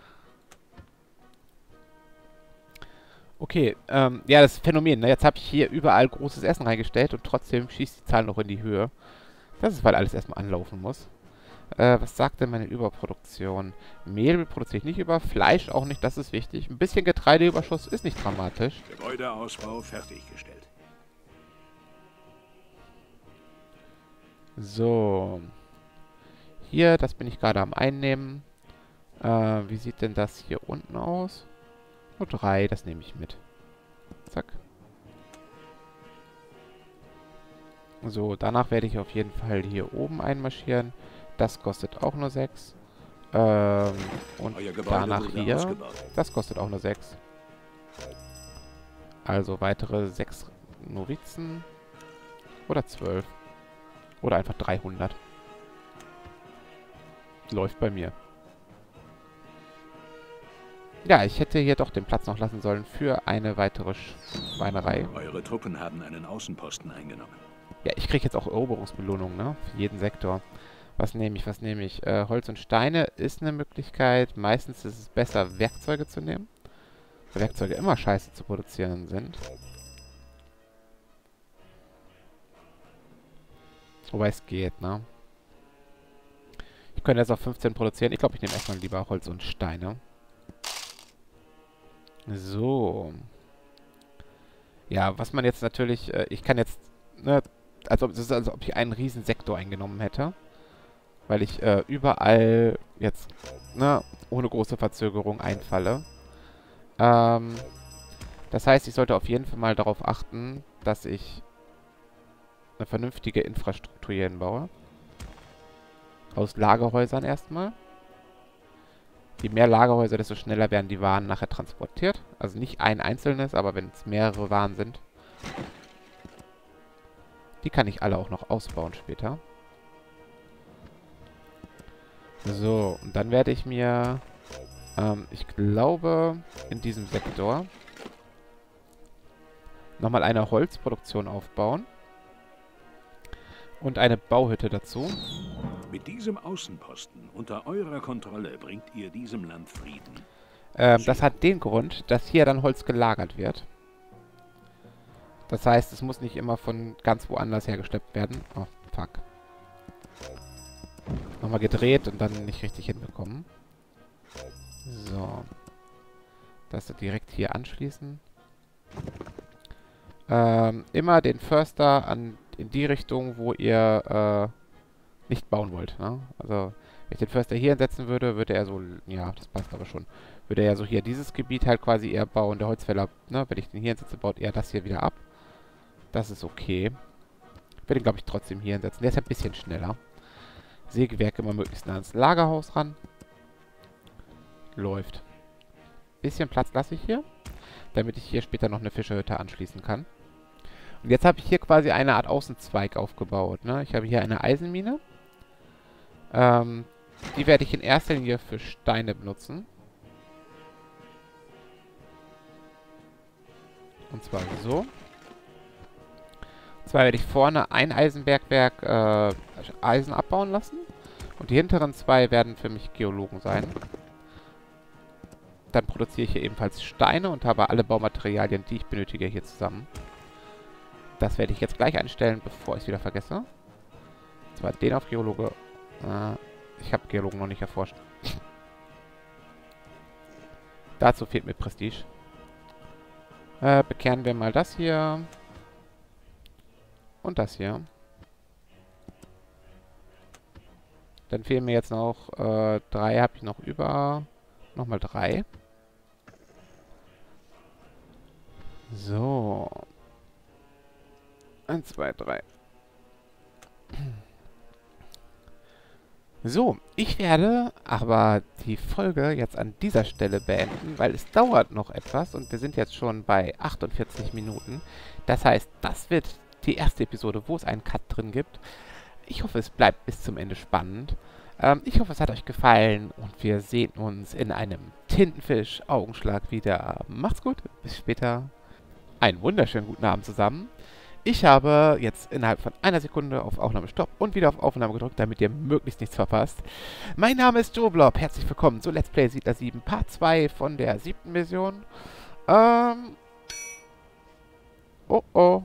Speaker 1: Okay, ähm, ja, das Phänomen, ne? Jetzt habe ich hier überall großes Essen reingestellt und trotzdem schießt die Zahl noch in die Höhe. Das ist, weil alles erstmal anlaufen muss. Äh, was sagt denn meine Überproduktion? Mehl produziere ich nicht über, Fleisch auch nicht, das ist wichtig. Ein bisschen Getreideüberschuss ist nicht dramatisch.
Speaker 4: Gebäudeausbau fertiggestellt.
Speaker 1: So. Hier, das bin ich gerade am Einnehmen. Äh, wie sieht denn das hier unten aus? Nur drei, das nehme ich mit. Zack. So, danach werde ich auf jeden Fall hier oben einmarschieren. Das kostet auch nur sechs. Ähm, und
Speaker 4: Euer Gebäude
Speaker 1: danach
Speaker 4: wurde
Speaker 1: hier.
Speaker 4: ausgebaut.
Speaker 1: Das kostet auch nur sechs. Also weitere sechs Novizen. Oder zwölf. Oder einfach dreihundert. Läuft bei mir. Ja, ich hätte hier doch den Platz noch lassen sollen für eine weitere Schweinerei.
Speaker 4: Eure Truppen haben einen Außenposten eingenommen.
Speaker 1: Ja, ich kriege jetzt auch Eroberungsbelohnung, ne? Für jeden Sektor. Was nehme ich, was nehme ich? Äh, Holz und Steine ist eine Möglichkeit. Meistens ist es besser, Werkzeuge zu nehmen. Werkzeuge immer scheiße zu produzieren sind. Wobei es geht, ne? Ich könnte jetzt auf fünfzehn produzieren. Ich glaube, ich nehme erstmal lieber Holz und Steine. So. Ja, was man jetzt natürlich... Äh, ich kann jetzt... Ne, als ob, es ist, als ob ich einen riesen Sektor eingenommen hätte. Weil ich äh, überall jetzt, ne, ohne große Verzögerung einfalle. Ähm, das heißt, ich sollte auf jeden Fall mal darauf achten, dass ich eine vernünftige Infrastruktur hier hinbaue. Aus Lagerhäusern erstmal. Je mehr Lagerhäuser, desto schneller werden die Waren nachher transportiert. Also nicht ein einzelnes, aber wenn es mehrere Waren sind. Die kann ich alle auch noch ausbauen später. So, und dann werde ich mir, ähm, ich glaube, in diesem Sektor nochmal eine Holzproduktion aufbauen. Und eine Bauhütte dazu.
Speaker 4: Mit diesem Außenposten unter eurer Kontrolle bringt ihr diesem Land Frieden.
Speaker 1: Ähm, das hat den Grund, dass hier dann Holz gelagert wird. Das heißt, es muss nicht immer von ganz woanders hergeschleppt werden. Oh, fuck. Nochmal gedreht und dann nicht richtig hinbekommen. So. Das direkt hier anschließen. Ähm, immer den Förster an, in die Richtung, wo ihr äh, nicht bauen wollt. Ne? Also, wenn ich den Förster hier hinsetzen würde, würde er so, ja, das passt aber schon, würde er ja so hier dieses Gebiet halt quasi eher bauen. Der Holzfäller, ne, wenn ich den hier hinsetze, baut er das hier wieder ab. Das ist okay. Ich werde ihn, glaube ich, trotzdem hier hinsetzen. Der ist ein bisschen schneller. Sägewerke immer möglichst nah ans Lagerhaus ran. Läuft. Bisschen Platz lasse ich hier, damit ich hier später noch eine Fischehütte anschließen kann. Und jetzt habe ich hier quasi eine Art Außenzweig aufgebaut. Ne? Ich habe hier eine Eisenmine. Ähm, die werde ich in erster Linie für Steine benutzen. Und zwar so. Und zwar werde ich vorne ein Eisenbergwerk äh, Eisen abbauen lassen. Und die hinteren zwei werden für mich Geologen sein. Dann produziere ich hier ebenfalls Steine und habe alle Baumaterialien, die ich benötige, hier zusammen. Das werde ich jetzt gleich einstellen, bevor ich es wieder vergesse. Und zwar den auf Geologe. Äh, ich habe Geologen noch nicht erforscht. Dazu fehlt mir Prestige. Äh, bekehren wir mal das hier. Und das hier. Dann fehlen mir jetzt noch äh, drei, habe ich noch über. Nochmal drei. So. Eins, zwei, drei. So, ich werde aber die Folge jetzt an dieser Stelle beenden, weil es dauert noch etwas und wir sind jetzt schon bei achtundvierzig Minuten. Das heißt, das wird die erste Episode, wo es einen Cut drin gibt. Ich hoffe, es bleibt bis zum Ende spannend. Ähm, ich hoffe, es hat euch gefallen und wir sehen uns in einem Tintenfisch-Augenschlag wieder. Macht's gut, bis später. Einen wunderschönen guten Abend zusammen. Ich habe jetzt innerhalb von einer Sekunde auf Aufnahme Stopp und wieder auf Aufnahme gedrückt, damit ihr möglichst nichts verpasst. Mein Name ist Joe Blob. Herzlich willkommen zu Let's Play Siedler sieben, Part zwei von der siebten Mission. Ähm... Oh oh.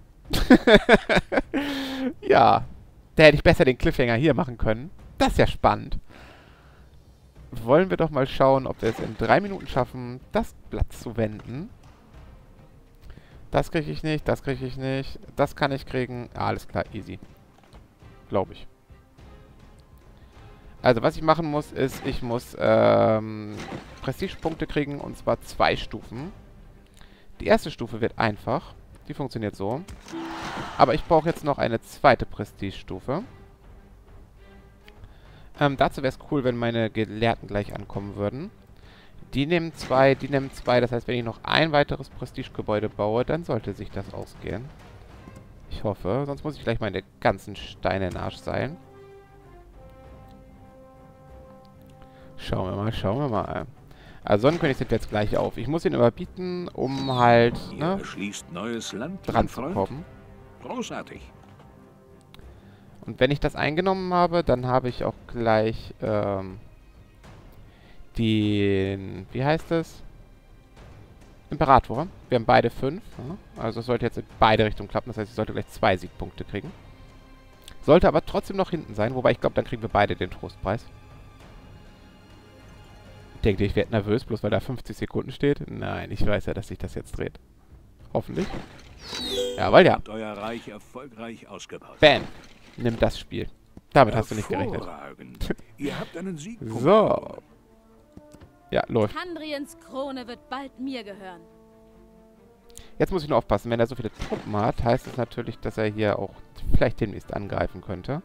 Speaker 1: Ja, da hätte ich besser den Cliffhanger hier machen können. Das ist ja spannend. Wollen wir doch mal schauen, ob wir es in drei Minuten schaffen, das Blatt zu wenden. Das kriege ich nicht, das kriege ich nicht. Das kann ich kriegen. Ah, alles klar, easy. Glaube ich. Also, was ich machen muss, ist, ich muss ähm, Prestigepunkte kriegen, und zwar zwei Stufen. Die erste Stufe wird einfach. Die funktioniert so. Aber ich brauche jetzt noch eine zweite Prestigestufe. Ähm, dazu wäre es cool, wenn meine Gelehrten gleich ankommen würden. Die nehmen zwei, die nehmen zwei. Das heißt, wenn ich noch ein weiteres Prestigegebäude baue, dann sollte sich das ausgehen. Ich hoffe. Sonst muss ich gleich meine ganzen Steine in den Arsch seilen. Schauen wir mal, schauen wir mal. Also Sonnenkönig sind wir jetzt gleich auf. Ich ihn überbieten, um halt ne,
Speaker 4: erschließt neues Land,
Speaker 1: dran zu kommen.
Speaker 4: Großartig.
Speaker 1: Und wenn ich das eingenommen habe, dann habe ich auch gleich ähm, den, wie heißt es? Imperator. Wir haben beide fünf. Ja? Also es sollte jetzt in beide Richtungen klappen. Das heißt, ich sollte gleich zwei Siegpunkte kriegen. Sollte aber trotzdem noch hinten sein. Wobei ich glaube, dann kriegen wir beide den Trostpreis. Denkt ihr, ich werde nervös, bloß weil da fünfzig Sekunden steht? Nein, ich weiß ja, dass sich das jetzt dreht. Hoffentlich. Jawohl, ja.
Speaker 4: Und euer Reich erfolgreich ausgebaut.
Speaker 1: Bam. Nimm das Spiel. Damit hast du nicht gerechnet.
Speaker 4: Hervorragend. Ihr habt einen Siegpunkt.
Speaker 1: So. Ja, läuft.
Speaker 2: Tandriens Krone wird bald mir gehören.
Speaker 1: Jetzt muss ich nur aufpassen. Wenn er so viele Truppen hat, heißt es natürlich, dass er hier auch vielleicht demnächst angreifen könnte.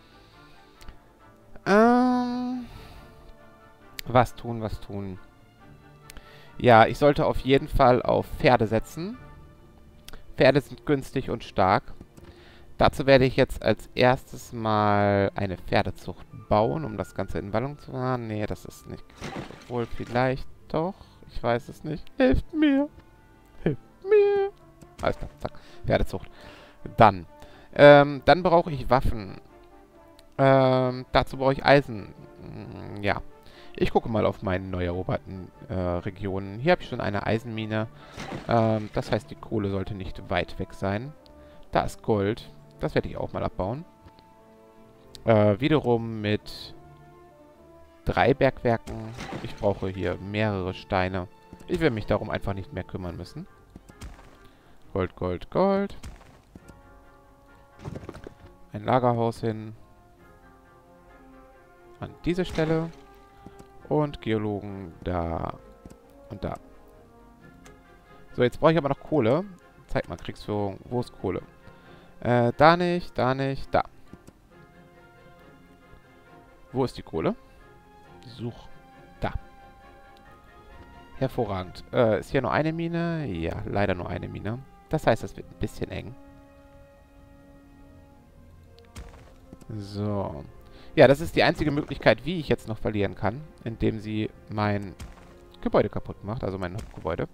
Speaker 1: Ähm... Was tun, was tun. Ja, ich sollte auf jeden Fall auf Pferde setzen. Pferde sind günstig und stark. Dazu werde ich jetzt als erstes mal eine Pferdezucht bauen, um das Ganze in Wallung zu machen. Nee, das ist nicht. Obwohl, vielleicht doch. Ich weiß es nicht. Hilft mir. Hilft mir. Alles klar, zack. Pferdezucht. Dann. Ähm, dann brauche ich Waffen. Ähm, dazu brauche ich Eisen. Hm, ja. Ich gucke mal auf meine neu eroberten äh, Regionen. Hier habe ich schon eine Eisenmine. Ähm, das heißt, die Kohle sollte nicht weit weg sein. Da ist Gold. Das werde ich auch mal abbauen. Äh, wiederum mit drei Bergwerken. Ich brauche hier mehrere Steine. Ich will mich darum einfach nicht mehr kümmern müssen. Gold, Gold, Gold. Ein Lagerhaus hin. An diese Stelle. Und Geologen da und da. So, jetzt brauche ich aber noch Kohle. Zeig mal, Kriegsführung. Wo ist Kohle? Äh, da nicht, da nicht, da. Wo ist die Kohle? Such. Da. Hervorragend. Äh, ist hier nur eine Mine? Ja, leider nur eine Mine. Das heißt, das wird ein bisschen eng. So. Ja, das ist die einzige Möglichkeit, wie ich jetzt noch verlieren kann, indem sie mein Gebäude kaputt macht, also mein Hauptgebäude.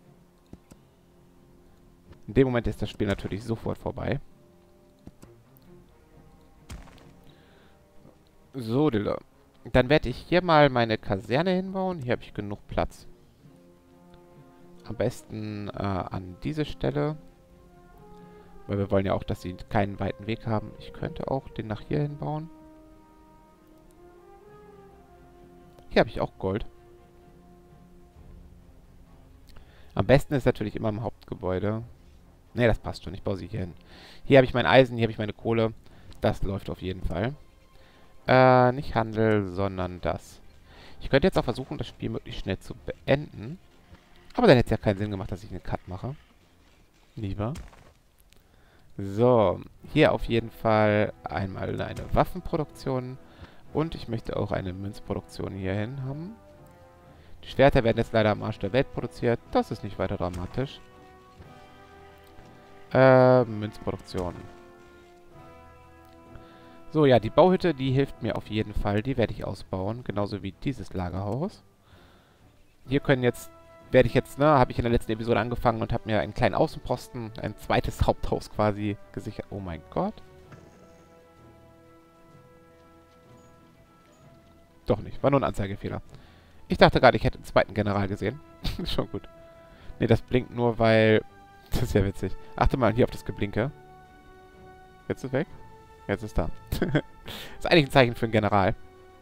Speaker 1: In dem Moment ist das Spiel natürlich sofort vorbei. So, Dille. Dann werde ich hier mal meine Kaserne hinbauen. Hier habe ich genug Platz. Am besten äh, an diese Stelle. Weil wir wollen ja auch, dass sie keinen weiten Weg haben. Ich könnte auch den nach hier hinbauen. Hier habe ich auch Gold. Am besten ist natürlich immer im Hauptgebäude. Ne, das passt schon. Ich baue sie hier hin. Hier habe ich mein Eisen, hier habe ich meine Kohle. Das läuft auf jeden Fall. Äh, nicht Handel, sondern das. Ich könnte jetzt auch versuchen, das Spiel möglichst schnell zu beenden. Aber dann hätte es ja keinen Sinn gemacht, dass ich einen Cut mache. Lieber. So, hier auf jeden Fall einmal eine Waffenproduktion. Und ich möchte auch eine Münzproduktion hierhin haben. Die Schwerter werden jetzt leider am Arsch der Welt produziert. Das ist nicht weiter dramatisch. Äh, Münzproduktion. So, ja, die Bauhütte, die hilft mir auf jeden Fall. Die werde ich ausbauen. Genauso wie dieses Lagerhaus. Hier können jetzt, werde ich jetzt, ne, habe ich in der letzten Episode angefangen und habe mir einen kleinen Außenposten, ein zweites Haupthaus quasi gesichert. Oh mein Gott. Doch nicht. War nur ein Anzeigefehler. Ich dachte gerade, ich hätte einen zweiten General gesehen. Ist schon gut. Ne, das blinkt nur, weil... Das ist ja witzig. Achte mal hier auf das Geblinke. Jetzt ist es weg. Jetzt ist da. Ist eigentlich ein Zeichen für einen General.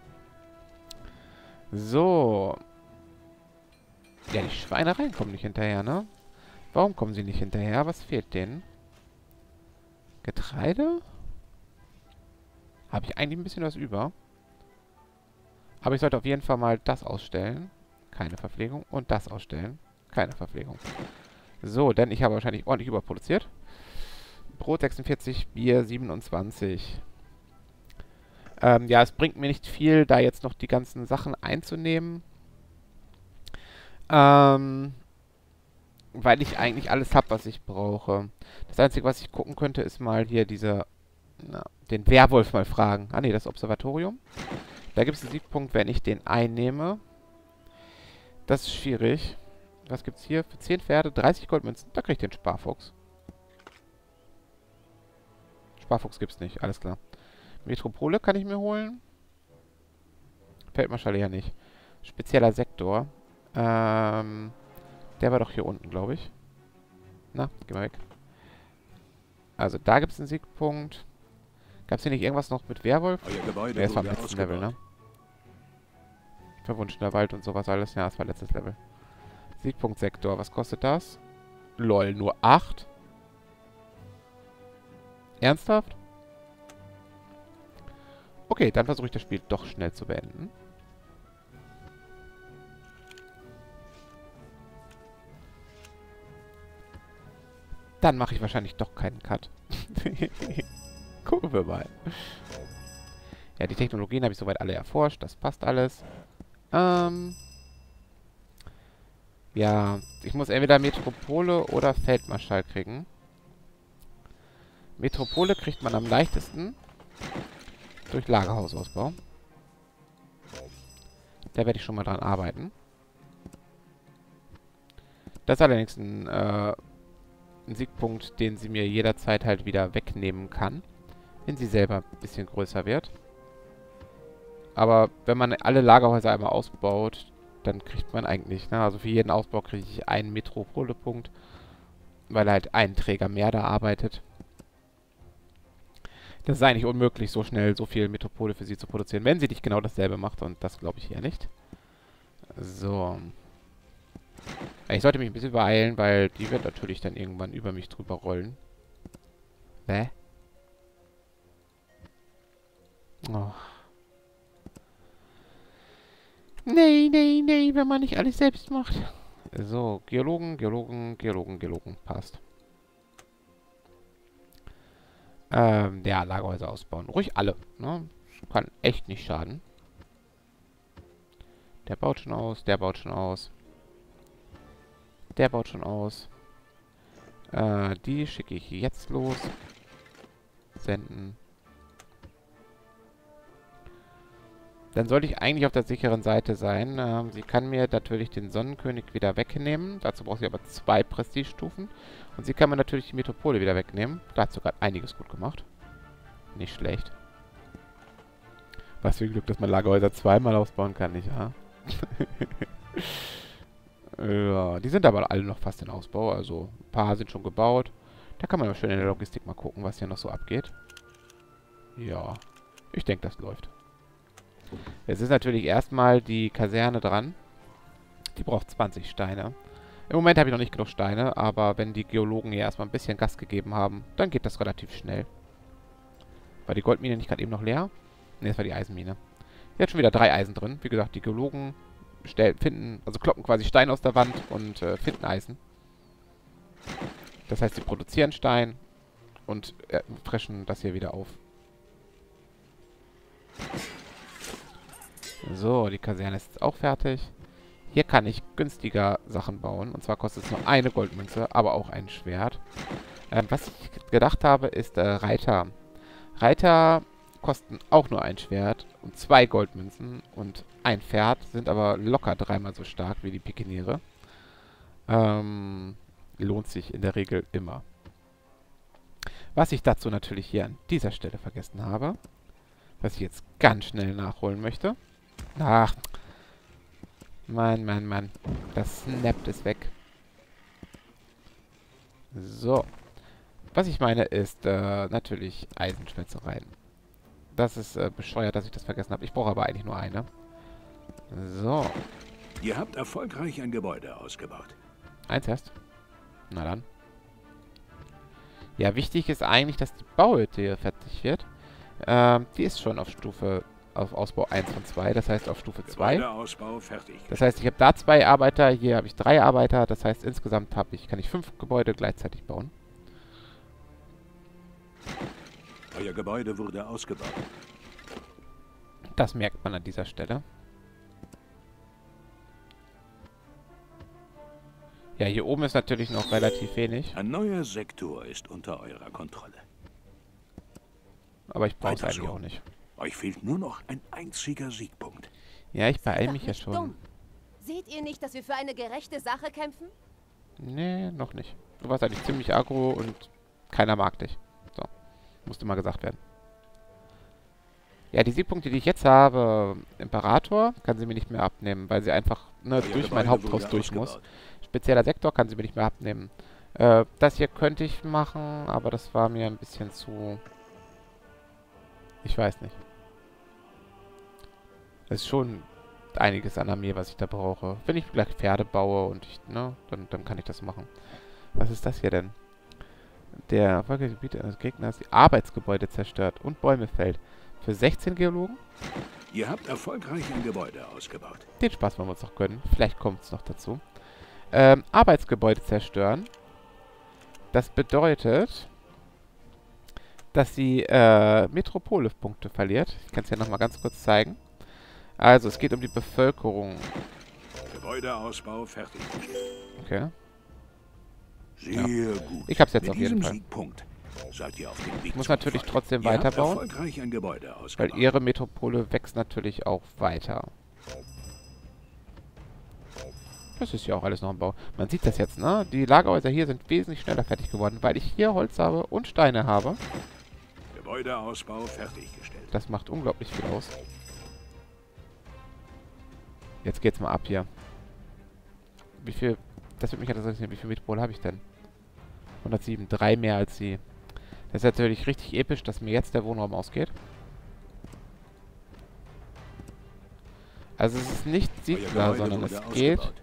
Speaker 1: So. Ja, die Schweinereien kommen nicht hinterher, ne? Warum kommen sie nicht hinterher? Was fehlt denen? Getreide? Habe ich eigentlich ein bisschen was über? Aber ich sollte auf jeden Fall mal das ausstellen. Keine Verpflegung. Und das ausstellen. Keine Verpflegung. So, denn ich habe wahrscheinlich ordentlich überproduziert. Brot sechsundvierzig, Bier siebenundzwanzig. Ähm, ja, es bringt mir nicht viel, da jetzt noch die ganzen Sachen einzunehmen. Ähm, weil ich eigentlich alles habe, was ich brauche. Das Einzige, was ich gucken könnte, ist mal hier diese... Na, den Werwolf mal fragen. Ah ne, das Observatorium. Da gibt es einen Siegpunkt, wenn ich den einnehme. Das ist schwierig. Was gibt's hier? Für zehn Pferde, dreißig Goldmünzen. Da kriege ich den Sparfuchs. Sparfuchs gibt's nicht, alles klar. Metropole kann ich mir holen. Feldmarschall ja nicht. Spezieller Sektor. Ähm, Der war doch hier unten, glaube ich. Na, geh mal weg. Also da gibt es einen Siegpunkt. Gab es hier nicht irgendwas noch mit Werwolf?
Speaker 4: Euer Gebäude
Speaker 1: Ja, das war am
Speaker 4: wurde
Speaker 1: letzten Level,
Speaker 4: ausgebaut.
Speaker 1: ne? Verwunschener Wald und sowas alles. Ja, das war letztes Level. Siegpunkt-Sektor. Was kostet das? Lol, nur acht? Ernsthaft? Okay, dann versuche ich das Spiel doch schnell zu beenden. Dann mache ich wahrscheinlich doch keinen Cut. Gucken wir mal. Ja, die Technologien habe ich soweit alle erforscht. Das passt alles. Ähm... Ja, ich muss entweder Metropole oder Feldmarschall kriegen. Metropole kriegt man am leichtesten durch Lagerhausausbau. Da werde ich schon mal dran arbeiten. Das ist allerdings ein, äh, ein Siegpunkt, den sie mir jederzeit halt wieder wegnehmen kann, wenn sie selber ein bisschen größer wird. Aber wenn man alle Lagerhäuser einmal ausbaut, dann kriegt man eigentlich, ne, also für jeden Ausbau kriege ich einen Metropole-Punkt, weil halt ein Träger mehr da arbeitet. Das ist eigentlich unmöglich, so schnell so viel Metropole für sie zu produzieren, wenn sie nicht genau dasselbe macht, und das glaube ich hier nicht. So. Ich sollte mich ein bisschen beeilen, weil die wird natürlich dann irgendwann über mich drüber rollen. Hä? Oh. Nee, nee, nee, wenn man nicht alles selbst macht. So, Geologen, Geologen, Geologen, Geologen. Passt. Ähm, ja, Lagerhäuser ausbauen. Ruhig alle, ne? Kann echt nicht schaden. Der baut schon aus, der baut schon aus. Der baut schon aus. Äh, die schicke ich jetzt los. Senden. Dann sollte ich eigentlich auf der sicheren Seite sein. Ähm, sie kann mir natürlich den Sonnenkönig wieder wegnehmen. Dazu braucht sie aber zwei Prestigestufen. Und sie kann mir natürlich die Metropole wieder wegnehmen. Da hat sie sogar einiges gut gemacht. Nicht schlecht. Was für ein Glück, dass man Lagerhäuser zweimal ausbauen kann, nicht wahr? Ja, die sind aber alle noch fast in Ausbau. Also ein paar sind schon gebaut. Da kann man aber schön in der Logistik mal gucken, was hier noch so abgeht. Ja, ich denke, das läuft. Jetzt ist natürlich erstmal die Kaserne dran. Die braucht zwanzig Steine. Im Moment habe ich noch nicht genug Steine, aber wenn die Geologen hier erstmal ein bisschen Gas gegeben haben, dann geht das relativ schnell. War die Goldmine nicht gerade eben noch leer? Ne, das war die Eisenmine. Hier hat schon wieder drei Eisen drin. Wie gesagt, die Geologen stellen, finden, also kloppen quasi Stein aus der Wand und äh, finden Eisen. Das heißt, sie produzieren Stein und äh, frischen das hier wieder auf. So, die Kaserne ist jetzt auch fertig. Hier kann ich günstiger Sachen bauen. Und zwar kostet es nur eine Goldmünze, aber auch ein Schwert. Ähm, was ich gedacht habe, ist äh, Reiter. Reiter kosten auch nur ein Schwert und zwei Goldmünzen. Und ein Pferd sind aber locker dreimal so stark wie die Pikeniere. Ähm, lohnt sich in der Regel immer. Was ich dazu natürlich hier an dieser Stelle vergessen habe, was ich jetzt ganz schnell nachholen möchte. Ach. Mann, Mann, Mann. Das snappt es weg. So. Was ich meine ist äh, natürlich Eisenschwätzereien. Das ist äh, bescheuert, dass ich das vergessen habe. Ich brauche aber eigentlich nur eine. So.
Speaker 4: Ihr habt erfolgreich ein Gebäude ausgebaut.
Speaker 1: Eins erst. Na dann. Ja, wichtig ist eigentlich, dass die Bauhütte hier fertig wird. Ähm, die ist schon auf Stufe, auf Ausbau eins von zwei, das heißt auf Stufe zwei.
Speaker 4: Gebäudeausbau fertig.
Speaker 1: Das heißt, ich habe da zwei Arbeiter, hier habe ich drei Arbeiter, das heißt insgesamt habe ich, kann ich fünf Gebäude gleichzeitig bauen.
Speaker 4: Euer Gebäude wurde ausgebaut.
Speaker 1: Das merkt man an dieser Stelle. Ja, hier oben ist natürlich noch relativ wenig.
Speaker 4: Ein neuer Sektor ist unter eurer Kontrolle.
Speaker 1: Aber ich brauche es
Speaker 4: Weiter
Speaker 1: eigentlich
Speaker 4: so.
Speaker 1: auch nicht.
Speaker 4: Euch fehlt nur noch ein einziger Siegpunkt.
Speaker 1: Ja, ich beeile
Speaker 6: Doch
Speaker 1: mich ja
Speaker 6: nicht
Speaker 1: schon.
Speaker 6: dumm. Seht ihr nicht, dass wir für eine gerechte Sache kämpfen?
Speaker 1: Nee, noch nicht. Du warst eigentlich ziemlich aggro und keiner mag dich. So. Musste mal gesagt werden. Ja, die Siegpunkte, die ich jetzt habe, Imperator, kann sie mir nicht mehr abnehmen, weil sie einfach ne,
Speaker 4: Euer
Speaker 1: durch mein
Speaker 4: Gebäude
Speaker 1: Haupthaus
Speaker 4: wurde
Speaker 1: durch muss.
Speaker 4: ausgebaut.
Speaker 1: spezieller Sektor, kann sie mir nicht mehr abnehmen. Äh, das hier könnte ich machen, aber das war mir ein bisschen zu... Ich weiß nicht. Das ist schon einiges an Armee, was ich da brauche. Wenn ich gleich Pferde baue und ich, ne, dann, dann kann ich das machen. Was ist das hier denn? Der erfolgreiche Gebiet eines Gegners die Arbeitsgebäude zerstört und Bäume fällt. Für sechzehn Geologen?
Speaker 4: Ihr habt erfolgreich ein Gebäude ausgebaut.
Speaker 1: Den Spaß wollen wir uns noch gönnen. Vielleicht kommt es noch dazu. Ähm, Arbeitsgebäude zerstören. Das bedeutet, dass sie äh, Metropole-Punkte verliert. Ich kann es ja nochmal ganz kurz zeigen. Also, es geht um die Bevölkerung.
Speaker 4: Gebäudeausbau fertiggestellt.
Speaker 1: Okay.
Speaker 4: Sehr
Speaker 1: Ja.
Speaker 4: gut.
Speaker 1: Ich hab's jetzt
Speaker 4: Mit
Speaker 1: auf jeden
Speaker 4: diesem
Speaker 1: Fall.
Speaker 4: Siegpunkt seid ihr auf dem Weg
Speaker 1: Ich muss
Speaker 4: zum
Speaker 1: natürlich
Speaker 4: Erfolg.
Speaker 1: trotzdem
Speaker 4: Ihr habt
Speaker 1: weiterbauen,
Speaker 4: erfolgreich ein Gebäude
Speaker 1: weil
Speaker 4: ausgebaut.
Speaker 1: ihre Metropole wächst natürlich auch weiter. Das ist ja auch alles noch im Bau. Man sieht das jetzt, ne? Die Lagerhäuser hier sind wesentlich schneller fertig geworden, weil ich hier Holz habe und Steine habe.
Speaker 4: Gebäudeausbau fertiggestellt.
Speaker 1: Das macht unglaublich viel aus. Jetzt geht's mal ab hier. Wie viel... Das wird mich interessieren. Wie viel Metropole habe ich denn? hundertsieben. Drei mehr als sie. Das ist natürlich richtig episch, dass mir jetzt der Wohnraum ausgeht. Also es ist nicht
Speaker 4: Euer
Speaker 1: Siedler,
Speaker 4: Gebäude
Speaker 1: sondern
Speaker 4: wurde
Speaker 1: es geht...
Speaker 4: ausgebaut.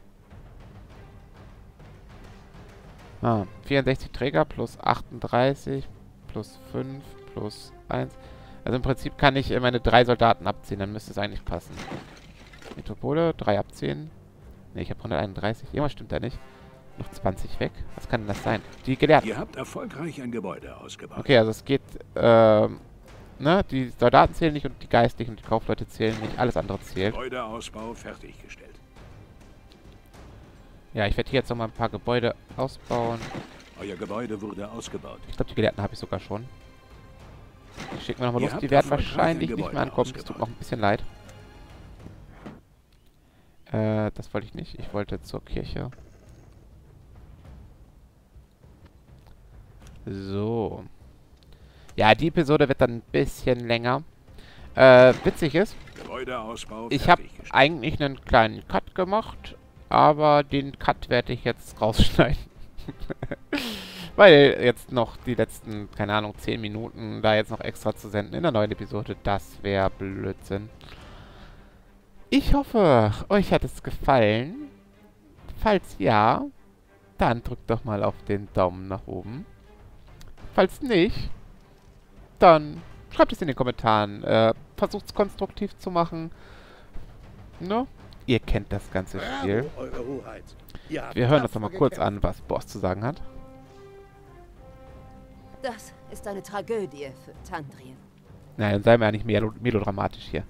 Speaker 1: Ah, vierundsechzig Träger plus achtunddreißig plus fünf plus eins. Also im Prinzip kann ich äh, meine drei Soldaten abziehen, dann müsste es eigentlich passen. Metropole, drei abziehen. Ne, ich habe hunderteinunddreißig. Irgendwas stimmt da nicht. Noch zwanzig weg. Was kann denn das sein? Die Gelehrten.
Speaker 4: Ihr habt erfolgreich ein Gebäude ausgebaut.
Speaker 1: Okay, also es geht, ähm, ne, die Soldaten zählen nicht und die Geistlichen und die Kaufleute zählen nicht. Alles andere zählt.
Speaker 4: Gebäudeausbau fertiggestellt.
Speaker 1: Ja, ich werde hier jetzt noch mal ein paar Gebäude ausbauen.
Speaker 4: Euer Gebäude wurde ausgebaut.
Speaker 1: Ich glaube, die Gelehrten habe ich sogar schon. Ich schicke mir nochmal
Speaker 4: Ihr
Speaker 1: los.
Speaker 4: habt
Speaker 1: Die werden
Speaker 4: erfolgreich
Speaker 1: wahrscheinlich
Speaker 4: ein
Speaker 1: nicht mehr
Speaker 4: Gebäude
Speaker 1: ankommen. Das tut
Speaker 4: ausgebaut.
Speaker 1: mir auch ein bisschen leid. Äh, das wollte ich nicht. Ich wollte zur Kirche. So. Ja, die Episode wird dann ein bisschen länger. Äh, witzig ist,
Speaker 4: Gebäudeausbau
Speaker 1: ich habe
Speaker 4: fertiggestellt.
Speaker 1: eigentlich einen kleinen Cut gemacht, aber den Cut werde ich jetzt rausschneiden. Weil jetzt noch die letzten, keine Ahnung, zehn Minuten da jetzt noch extra zu senden in der neuen Episode, das wäre Blödsinn. Ich hoffe, euch hat es gefallen. Falls ja, dann drückt doch mal auf den Daumen nach oben. Falls nicht, dann schreibt es in den Kommentaren. Äh, Versucht es konstruktiv zu machen. Ne? Ihr kennt das ganze Spiel.
Speaker 5: Bravo, Eure Hoheit. Ihr habt
Speaker 1: Wir hören uns
Speaker 5: tapfer
Speaker 1: noch mal kurz
Speaker 5: gekämpft.
Speaker 1: an, was Boss zu sagen hat.
Speaker 6: Das ist eine Tragödie für Tandrien.
Speaker 1: Nein, dann seien wir ja nicht melo melodramatisch hier.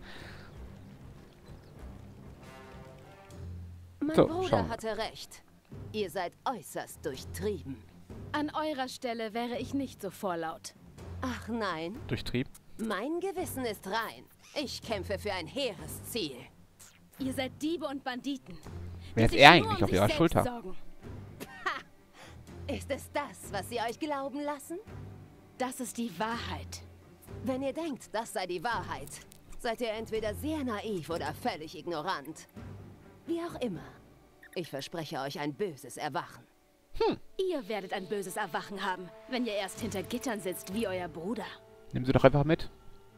Speaker 6: Mein
Speaker 1: So,
Speaker 6: Bruder
Speaker 1: schauen wir.
Speaker 6: hatte recht. Ihr seid äußerst durchtrieben.
Speaker 2: An eurer Stelle wäre ich nicht so vorlaut.
Speaker 6: Ach nein,
Speaker 1: Durchtrieben.
Speaker 6: mein Gewissen ist rein. Ich kämpfe für ein hehres Ziel.
Speaker 2: Ihr seid Diebe und Banditen.
Speaker 1: Wer
Speaker 2: die
Speaker 1: ist
Speaker 2: sich
Speaker 1: er
Speaker 2: nur
Speaker 1: eigentlich
Speaker 2: um
Speaker 1: auf
Speaker 2: sich
Speaker 1: ihrer
Speaker 2: selbst
Speaker 1: Schulter?
Speaker 2: sorgen.
Speaker 6: Ist es das, was Sie euch glauben lassen?
Speaker 2: Das ist die Wahrheit.
Speaker 6: Wenn ihr denkt, das sei die Wahrheit, seid ihr entweder sehr naiv oder völlig ignorant. Wie auch immer. Ich verspreche euch ein böses Erwachen.
Speaker 2: Ihr werdet ein böses Erwachen haben, wenn ihr erst hinter Gittern sitzt wie euer Bruder.
Speaker 1: Nehmen Sie doch einfach mit.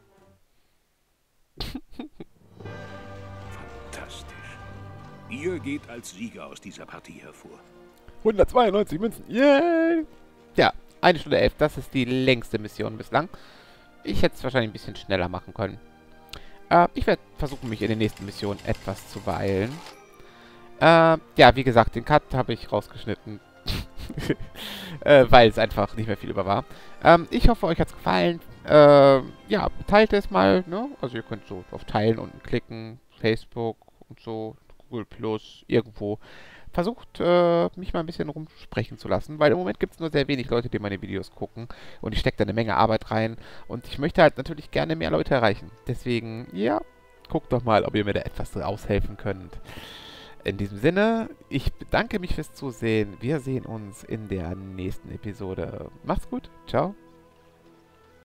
Speaker 4: Fantastisch. Ihr geht als Sieger aus dieser Partie hervor.
Speaker 1: hundertzweiundneunzig Münzen. Yay! Ja, eine Stunde elf. Das ist die längste Mission bislang. Ich hätte es wahrscheinlich ein bisschen schneller machen können. Äh, ich werde versuchen, mich in den nächsten Missionen etwas zu beeilen. Äh, ja, wie gesagt, den Cut habe ich rausgeschnitten. äh, weil es einfach nicht mehr viel über war. Ähm, ich hoffe, euch hat es gefallen. Äh, ja, teilt es mal, ne? Also ihr könnt so auf Teilen unten klicken. Facebook und so. Google Plus, irgendwo. Versucht, äh, mich mal ein bisschen rumsprechen zu lassen, weil im Moment gibt es nur sehr wenig Leute, die meine Videos gucken und ich stecke da eine Menge Arbeit rein und ich möchte halt natürlich gerne mehr Leute erreichen. Deswegen, ja, guckt doch mal, ob ihr mir da etwas aushelfen könnt. In diesem Sinne, ich bedanke mich fürs Zusehen. Wir sehen uns in der nächsten Episode. Macht's gut. Ciao.